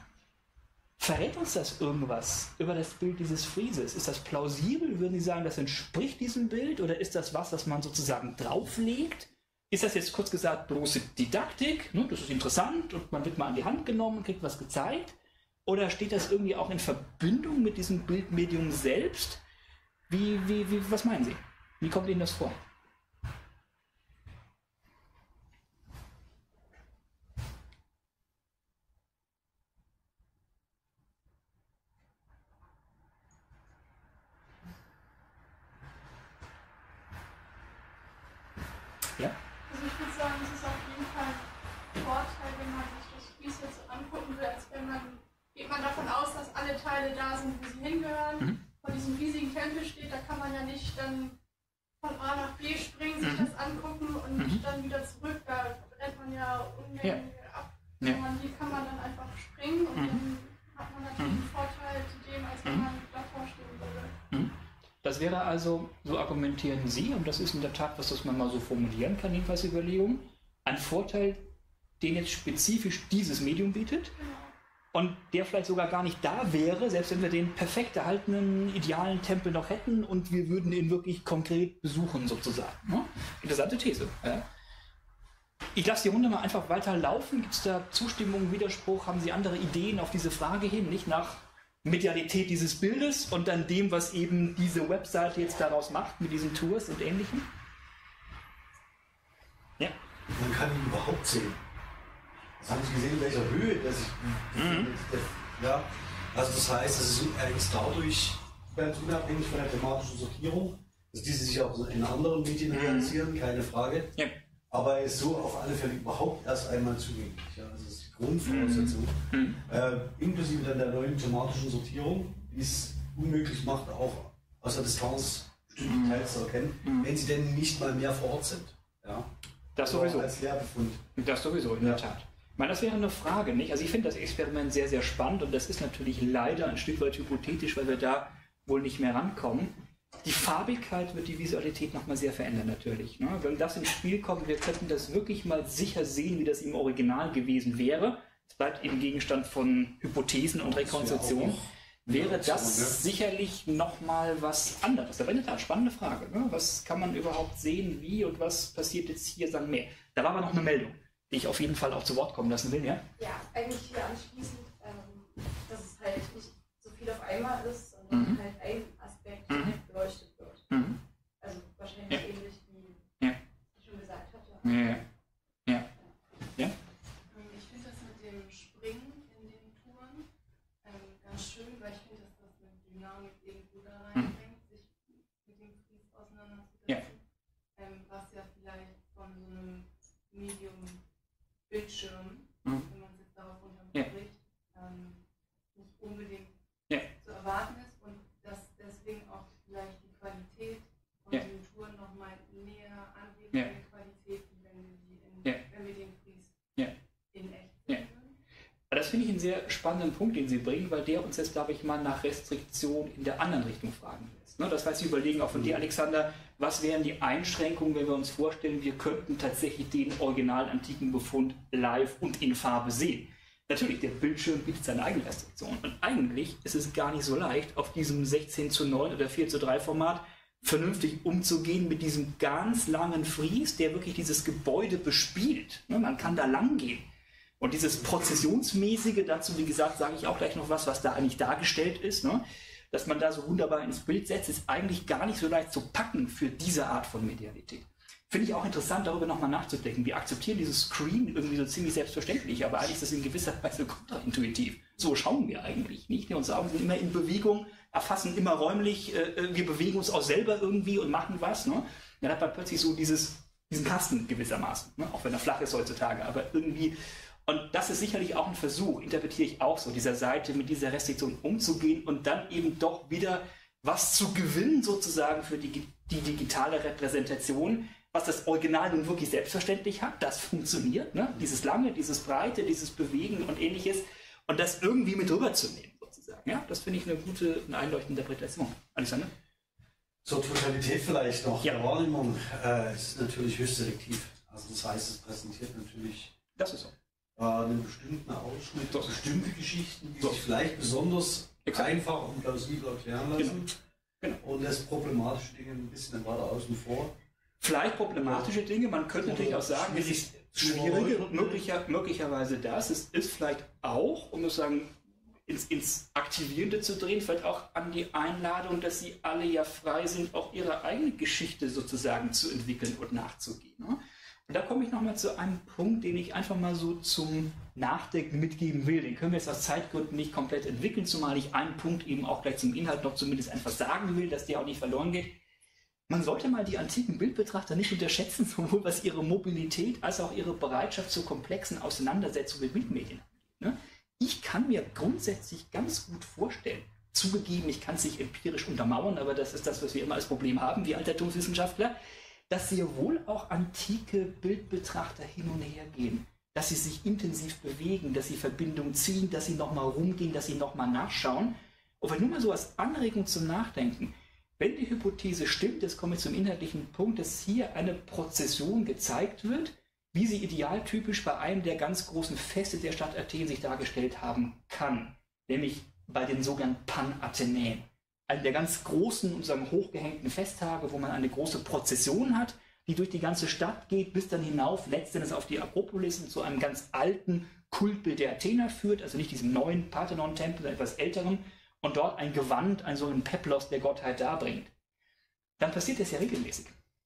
Verrät uns das irgendwas über das Bild dieses Frieses? Ist das plausibel? Würden Sie sagen, das entspricht diesem Bild? Oder ist das was man sozusagen drauflegt? Ist das jetzt kurz gesagt bloße Didaktik? Ne? Das ist interessant und man wird mal an die Hand genommen und kriegt was gezeigt. Oder steht das irgendwie auch in Verbindung mit diesem Bildmedium selbst? Was meinen Sie? Wie kommt Ihnen das vor? Ja? Also ich würde sagen, es ist auf jeden Fall ein Vorteil, wenn man sich das Fries jetzt so angucken will, als wenn geht man davon aus, dass alle Teile da sind, wo sie hingehören. Von diesem riesigen Tempel steht, da kann man ja nicht dann von A nach B springen, sich das angucken und dann wieder zurück. Da rennt man ja Unmengen ab. Ja. Hier kann man dann einfach springen und dann hat man natürlich einen Vorteil zu dem, als wenn man davor stehen würde. Das wäre also, so argumentieren Sie, und das ist in der Tat was man mal so formulieren kann, jedenfalls Überlegung, ein Vorteil, den jetzt spezifisch dieses Medium bietet. Genau. Und der vielleicht sogar gar nicht da wäre, selbst wenn wir den perfekt erhaltenen, idealen Tempel noch hätten und wir würden ihn wirklich konkret besuchen, sozusagen. Ne? Interessante These. Ja? Ich lasse die Runde mal einfach weiter laufen. Gibt es da Zustimmung, Widerspruch? Haben Sie andere Ideen auf diese Frage hin? Nicht nach Medialität dieses Bildes und dann dem, was eben diese Webseite jetzt daraus macht, mit diesen Tours und Ähnlichem? Ja. Man kann ihn überhaupt sehen. Das haben Sie gesehen, in welcher Höhe das sich befindet. Ja, also das heißt, er ist dadurch ganz unabhängig von der thematischen Sortierung, dass diese sich auch in anderen Medien realisieren, keine Frage. Ja. Aber er ist so auf alle Fälle überhaupt erst einmal zugänglich. Ja, das ist die Grundvoraussetzung. Inklusive dann der neuen thematischen Sortierung, die es unmöglich macht, auch aus der Distanz bestimmte Details zu erkennen, wenn sie denn nicht mal mehr vor Ort sind. Ja. Das sowieso. Als Lehrbefund. Das sowieso, in der Tat. Ich meine, das wäre eine Frage, nicht? Also ich finde das Experiment sehr, sehr spannend und das ist natürlich leider ein Stück weit hypothetisch, weil wir da wohl nicht mehr rankommen. Die Farbigkeit wird die Visualität nochmal sehr verändern natürlich. Ne? Wenn das ins Spiel kommt, wir könnten das wirklich mal sicher sehen, wie das im Original gewesen wäre. Es bleibt eben Gegenstand von Hypothesen und Rekonstruktion. Wäre das sicherlich nochmal was anderes. Aber in der Tat, spannende Frage. Ne? Was kann man überhaupt sehen, wie und was passiert jetzt hier, sagen mehr. Da war aber noch eine Meldung. die ich auf jeden Fall auch zu Wort kommen lassen will, ja? Ja, eigentlich hier anschließend, dass es halt nicht so viel auf einmal ist, sondern halt ein Aspekt direkt beleuchtet wird. Also wahrscheinlich ähnlich wie ich schon gesagt hatte. Ja. Ich finde das mit dem Springen in den Touren ganz schön, weil ich finde, dass das eine Dynamik irgendwo da reinbringt, sich mit dem Fries auseinanderzusetzen, was ja vielleicht von so einem Medium-Bildschirm, wenn man sich darauf unterbricht, nicht unbedingt zu erwarten ist und dass deswegen auch vielleicht die Qualität von den Touren nochmal näher angeht, die Qualität, wenn wir den Fries in echt sehen würden. Das finde ich einen sehr spannenden Punkt, den Sie bringen, weil der uns jetzt, glaube ich, mal nach Restriktion in der anderen Richtung fragen lässt. Das heißt, Sie überlegen auch von dir, Alexander, was wären die Einschränkungen, wenn wir uns vorstellen, wir könnten tatsächlich den originalen antiken Befund live und in Farbe sehen. Natürlich, der Bildschirm bietet seine eigenen Restriktionen. Und eigentlich ist es gar nicht so leicht, auf diesem 16:9 oder 4:3 Format vernünftig umzugehen mit diesem ganz langen Fries, der wirklich dieses Gebäude bespielt. Man kann da lang gehen. Und dieses Prozessionsmäßige, dazu, wie gesagt, sage ich auch gleich noch was da eigentlich dargestellt ist, dass man da so wunderbar ins Bild setzt, ist eigentlich gar nicht so leicht zu packen für diese Art von Medialität. Finde ich auch interessant, darüber nochmal nachzudenken. Wir akzeptieren dieses Screen irgendwie so ziemlich selbstverständlich, aber eigentlich ist das in gewisser Weise kontraintuitiv. So schauen wir eigentlich nicht. Unsere Augen sind immer in Bewegung, erfassen immer räumlich, wir bewegen uns auch selber irgendwie und machen was. Dann hat man plötzlich so diesen Kasten gewissermaßen, auch wenn er flach ist heutzutage, aber irgendwie. Und das ist sicherlich auch ein Versuch, interpretiere ich auch so, dieser Seite mit dieser Restriktion umzugehen und dann eben doch wieder was zu gewinnen sozusagen für die digitale Repräsentation, was das Original nun wirklich selbstverständlich hat, das funktioniert, dieses Lange, dieses Breite, dieses Bewegen und ähnliches und das irgendwie mit rüberzunehmen sozusagen. Ja, das finde ich eine gute, eine einleuchtende Interpretation. Alexander? Zur Totalität vielleicht noch. Der Wahrnehmung ist natürlich höchst selektiv. Also das heißt, es präsentiert natürlich das ist so. Einen bestimmten Ausschnitt, bestimmte Geschichten, die sich vielleicht besonders einfach und plausibel erklären lassen. Genau. Und das problematische Dinge ein bisschen weiter außen vor. Vielleicht problematische Dinge, man könnte natürlich auch sagen, es ist schwierige und möglicherweise das. Es ist vielleicht auch, um sozusagen ins Aktivierende zu drehen, vielleicht auch an die Einladung, dass sie alle ja frei sind, auch ihre eigene Geschichte sozusagen zu entwickeln und nachzugehen. Und da komme ich nochmal zu einem Punkt, den ich einfach mal so zum Nachdenken mitgeben will. Den können wir jetzt aus Zeitgründen nicht komplett entwickeln, zumal ich einen Punkt eben auch gleich zum Inhalt noch zumindest einfach sagen will, dass der auch nicht verloren geht. Man sollte mal die antiken Bildbetrachter nicht unterschätzen, sowohl was ihre Mobilität als auch ihre Bereitschaft zur komplexen Auseinandersetzung mit Bildmedien angeht. Ich kann mir grundsätzlich ganz gut vorstellen, zugegeben, ich kann es nicht empirisch untermauern, aber das ist das, was wir immer als Problem haben, wir Altertumswissenschaftler, dass sehr wohl auch antike Bildbetrachter hin und her gehen, dass sie sich intensiv bewegen, dass sie Verbindungen ziehen, dass sie nochmal rumgehen, dass sie nochmal nachschauen. Und nur mal so als Anregung zum Nachdenken, wenn die Hypothese stimmt, jetzt komme ich zum inhaltlichen Punkt, dass hier eine Prozession gezeigt wird, wie sie idealtypisch bei einem der ganz großen Feste der Stadt Athen sich dargestellt haben kann, nämlich bei den sogenannten Panathenäen. Einen der ganz großen, unserem hochgehängten Festtage, wo man eine große Prozession hat, die durch die ganze Stadt geht, bis dann hinauf letztendlich auf die Akropolis und zu einem ganz alten Kultbild der Athener führt, also nicht diesem neuen Parthenon-Tempel, sondern etwas älteren, und dort ein Gewand, so einen Peplos der Gottheit darbringt. Dann passiert das ja regelmäßig.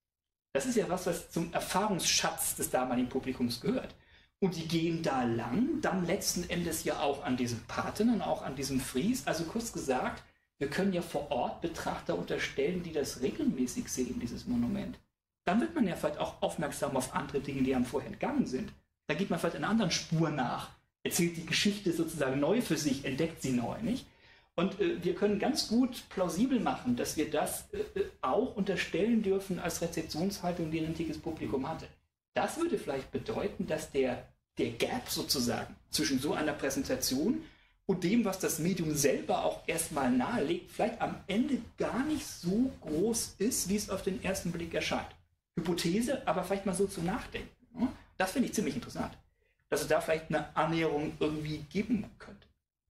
Das ist ja was zum Erfahrungsschatz des damaligen Publikums gehört. Und die gehen da lang, dann letzten Endes ja auch an diesem Parthenon, auch an diesem Fries, also kurz gesagt, wir können ja vor Ort Betrachter unterstellen, die das regelmäßig sehen, dieses Monument. Dann wird man ja vielleicht auch aufmerksam auf andere Dinge, die einem vorher entgangen sind. Da geht man vielleicht einer anderen Spur nach, erzählt die Geschichte sozusagen neu für sich, entdeckt sie neu, nicht? Und wir können ganz gut plausibel machen, dass wir das auch unterstellen dürfen als Rezeptionshaltung, die ein antikes Publikum hatte. Das würde vielleicht bedeuten, dass der Gap sozusagen zwischen so einer Präsentation und dem, was das Medium selber auch erstmal nahelegt, vielleicht am Ende gar nicht so groß ist, wie es auf den ersten Blick erscheint. Hypothese, aber vielleicht mal so zum Nachdenken. Das finde ich ziemlich interessant, dass es da vielleicht eine Annäherung irgendwie geben könnte.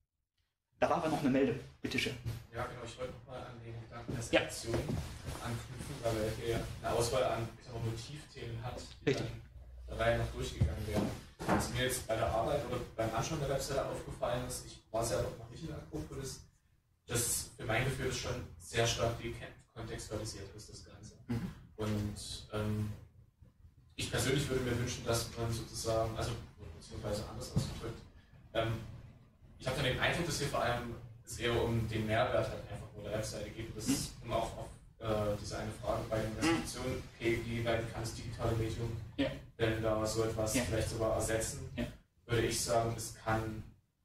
Da war aber noch eine Meldung, bitteschön. Ja, genau, ich wollte nochmal an den Gedanken der Selektion anknüpfen, weil er hier eine Auswahl an Motivthemen hat, die dann der Reihe noch durchgegangen wären. Was mir jetzt bei der Arbeit oder beim Anschauen der Webseite aufgefallen ist, ich war selber noch nicht in der Akropolis, dass für mein Gefühl das schon sehr stark kontextualisiert ist, das Ganze. Und ich persönlich würde mir wünschen, dass man sozusagen, also beziehungsweise anders ausgedrückt, ich habe dann den Eindruck, dass hier vor allem es eher um den Mehrwert halt einfach nur der Webseite geht, das um auch auf diese eine Frage bei den Restriktionen, okay, wie weit kann das digitale Medium denn da so etwas vielleicht sogar ersetzen, würde ich sagen, es kann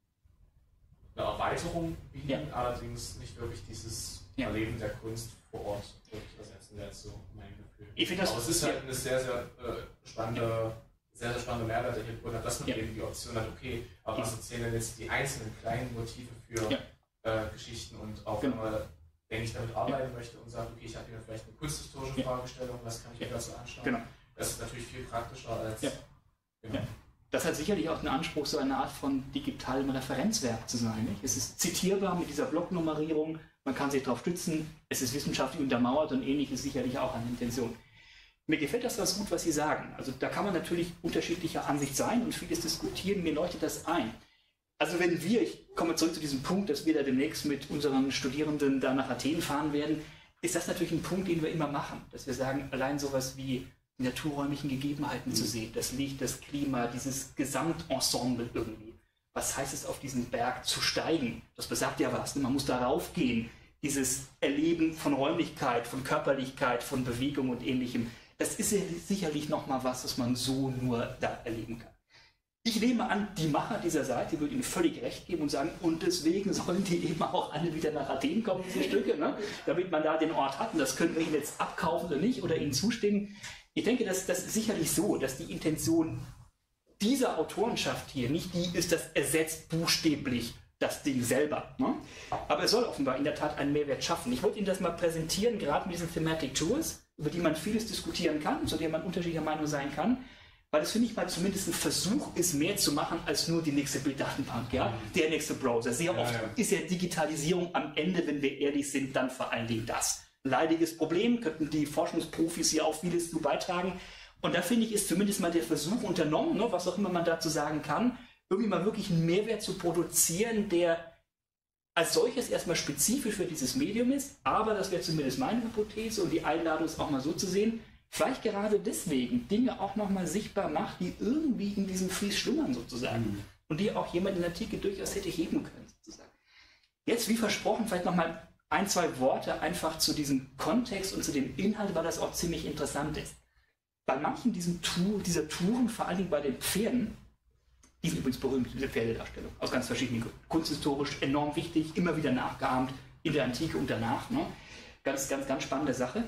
eine Erweiterung bieten, allerdings nicht wirklich dieses Erleben der Kunst vor Ort wirklich ersetzen, wäre jetzt so mein Gefühl. Ich finde das, aber es ist halt eine sehr, sehr spannende Mehrwert, der hier drin hat, dass man eben die Option hat, okay, aber was erzählen denn jetzt die einzelnen kleinen Motive für Geschichten und auch wenn ich damit arbeiten möchte und sage, okay, ich habe hier vielleicht eine kunsthistorische Fragestellung, was kann ich mir dazu anschauen? Genau. Das ist natürlich viel praktischer als... Genau. Das hat sicherlich auch den Anspruch, so eine Art von digitalem Referenzwerk zu sein. Nicht? Es ist zitierbar mit dieser Blocknummerierung, man kann sich darauf stützen, es ist wissenschaftlich untermauert und ähnliches sicherlich auch eine Intention. Mir gefällt das ganz gut, was Sie sagen. Also da kann man natürlich unterschiedlicher Ansicht sein und vieles diskutieren, mir leuchtet das ein. Also wenn wir, ich komme zurück zu diesem Punkt, dass wir da demnächst mit unseren Studierenden da nach Athen fahren werden, ist das natürlich ein Punkt, den wir immer machen. Dass wir sagen, allein sowas wie die naturräumlichen Gegebenheiten zu sehen, das Licht, das Klima, dieses Gesamtensemble irgendwie. Was heißt es, auf diesen Berg zu steigen? Das besagt ja was, man muss da raufgehen. Dieses Erleben von Räumlichkeit, von Körperlichkeit, von Bewegung und Ähnlichem, das ist ja sicherlich nochmal was man so nur da erleben kann. Ich nehme an, die Macher dieser Seite würden Ihnen völlig recht geben und sagen, und deswegen sollen die eben auch alle wieder nach Athen kommen, diese Stücke, ne? Damit man da den Ort hat. Und das können wir Ihnen jetzt abkaufen oder nicht oder Ihnen zustimmen. Ich denke, das ist sicherlich so, dass die Intention dieser Autorenschaft hier nicht die ist, das ersetzt buchstäblich das Ding selber. Ne? Aber es soll offenbar in der Tat einen Mehrwert schaffen. Ich wollte Ihnen das mal präsentieren, gerade mit diesen Thematic Tours, über die man vieles diskutieren kann, zu denen man unterschiedlicher Meinung sein kann. Weil das, finde ich mal, zumindest ein Versuch ist, mehr zu machen als nur die nächste Bilddatenbank, der nächste Browser. Sehr oft ist ja Digitalisierung am Ende, wenn wir ehrlich sind, dann vor allen Dingen das. Ein leidiges Problem, könnten die Forschungsprofis hier auch vieles zu beitragen. Und da, finde ich, ist zumindest mal der Versuch unternommen, ne, was auch immer man dazu sagen kann, irgendwie mal wirklich einen Mehrwert zu produzieren, der als solches erstmal spezifisch für dieses Medium ist, aber das wäre zumindest meine Hypothese und die Einladung ist auch mal so zu sehen, vielleicht gerade deswegen Dinge auch nochmal sichtbar macht, die irgendwie in diesem Fries schlummern sozusagen und die auch jemand in der Antike durchaus hätte heben können sozusagen. Jetzt, wie versprochen, vielleicht nochmal ein, zwei Worte einfach zu diesem Kontext und zu dem Inhalt, weil das auch ziemlich interessant ist. Bei manchen dieser Touren, vor allen Dingen bei den Pferden, die sind übrigens berühmt, diese Pferdedarstellung, aus ganz verschiedenen Gründen. Kunsthistorisch enorm wichtig, immer wieder nachgeahmt in der Antike und danach. Ne? Ganz, ganz, ganz spannende Sache.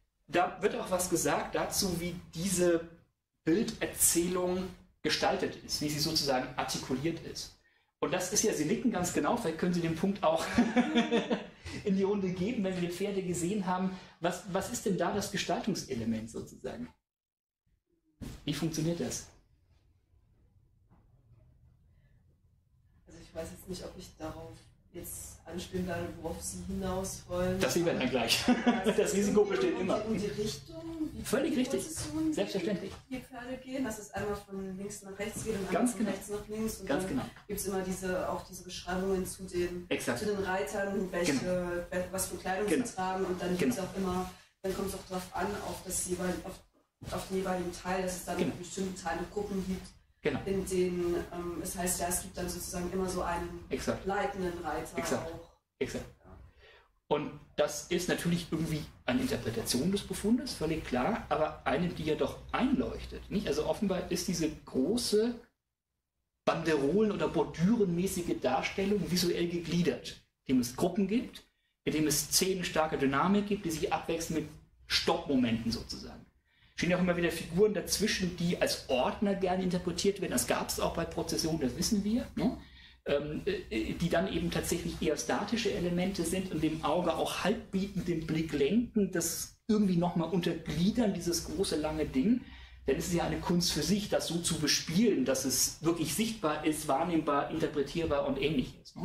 Da wird auch was gesagt dazu, wie diese Bilderzählung gestaltet ist, wie sie sozusagen artikuliert ist. Und das ist ja, Sie nicken ganz genau, vielleicht können Sie den Punkt auch in die Runde geben, wenn wir die Pferde gesehen haben. Was ist denn da das Gestaltungselement sozusagen? Wie funktioniert das? Also ich weiß jetzt nicht, ob ich darauf jetzt anspielen werde, worauf Sie hinaus wollen. Das sehen wir dann gleich. Das Risiko besteht immer. Um die Richtung, wie völlig richtig. Selbstverständlich. Die Pferde gehen, dass es einmal von links nach rechts geht und ganz von genau. rechts nach links. Und ganz dann genau. gibt es immer diese Beschreibungen zu den Reitern, was für Kleidung sie tragen. Und dann gibt's auch immer, dann kommt es auch darauf an, auf den jeweiligen Teil, dass es dann bestimmte Teilgruppen gibt. Genau. In denen, es heißt ja, es gibt dann sozusagen immer so einen leitenden Reiter auch. Exakt. Ja. Und das ist natürlich irgendwie eine Interpretation des Befundes, völlig klar, aber eine, die ja doch einleuchtet. Nicht? Also offenbar ist diese große Banderolen- oder Bordürenmäßige Darstellung visuell gegliedert, indem es Gruppen gibt, indem es szenenstarke Dynamik gibt, die sich abwechseln mit Stoppmomenten sozusagen. Stehen auch immer wieder Figuren dazwischen, die als Ordner gerne interpretiert werden. Das gab es auch bei Prozessionen, das wissen wir, ne? Die dann eben tatsächlich eher statische Elemente sind und dem Auge auch halbbietend den Blick lenken, das irgendwie nochmal untergliedern, dieses große lange Ding. Denn es ist ja eine Kunst für sich, das so zu bespielen, dass es wirklich sichtbar ist, wahrnehmbar, interpretierbar und ähnliches. Ne?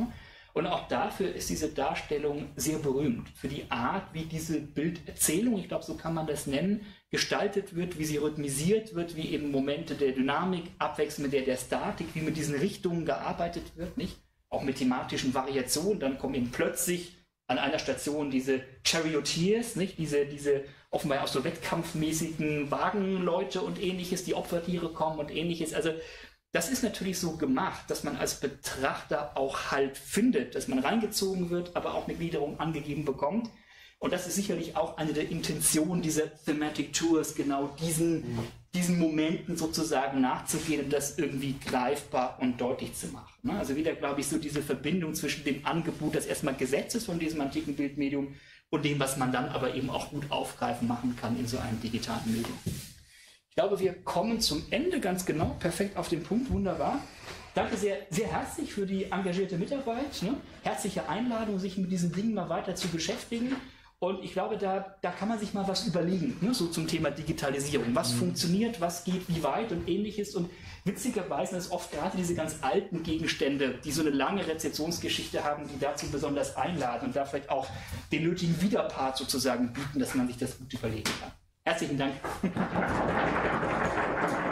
Und auch dafür ist diese Darstellung sehr berühmt. Für die Art, wie diese Bilderzählung, ich glaube, so kann man das nennen, gestaltet wird, wie sie rhythmisiert wird, wie eben Momente der Dynamik abwechseln mit der Statik, wie mit diesen Richtungen gearbeitet wird, nicht? Auch mit thematischen Variationen. Dann kommen eben plötzlich an einer Station diese Charioteers, nicht? Diese offenbar auch so wettkampfmäßigen Wagenleute und ähnliches, die Opfertiere kommen und ähnliches. Also das ist natürlich so gemacht, dass man als Betrachter auch Halt findet, dass man reingezogen wird, aber auch eine Gliederung angegeben bekommt. Und das ist sicherlich auch eine der Intentionen dieser Thematic Tours, genau diesen Momenten sozusagen nachzugehen und das irgendwie greifbar und deutlich zu machen. Also wieder, glaube ich, so diese Verbindung zwischen dem Angebot, das erstmal Gesetz ist von diesem antiken Bildmedium und dem, was man dann aber eben auch gut aufgreifen machen kann in so einem digitalen Medium. Ich glaube, wir kommen zum Ende ganz genau, perfekt auf den Punkt, wunderbar. Danke sehr, sehr herzlich für die engagierte Mitarbeit, ne? Herzliche Einladung, sich mit diesen Dingen mal weiter zu beschäftigen. Und ich glaube, da kann man sich mal was überlegen, ne? So zum Thema Digitalisierung. Was funktioniert, was geht wie weit und ähnliches. Und witzigerweise ist oft gerade diese ganz alten Gegenstände, die so eine lange Rezeptionsgeschichte haben, die dazu besonders einladen und da vielleicht auch den nötigen Widerpart sozusagen bieten, dass man sich das gut überlegen kann. Herzlichen Dank.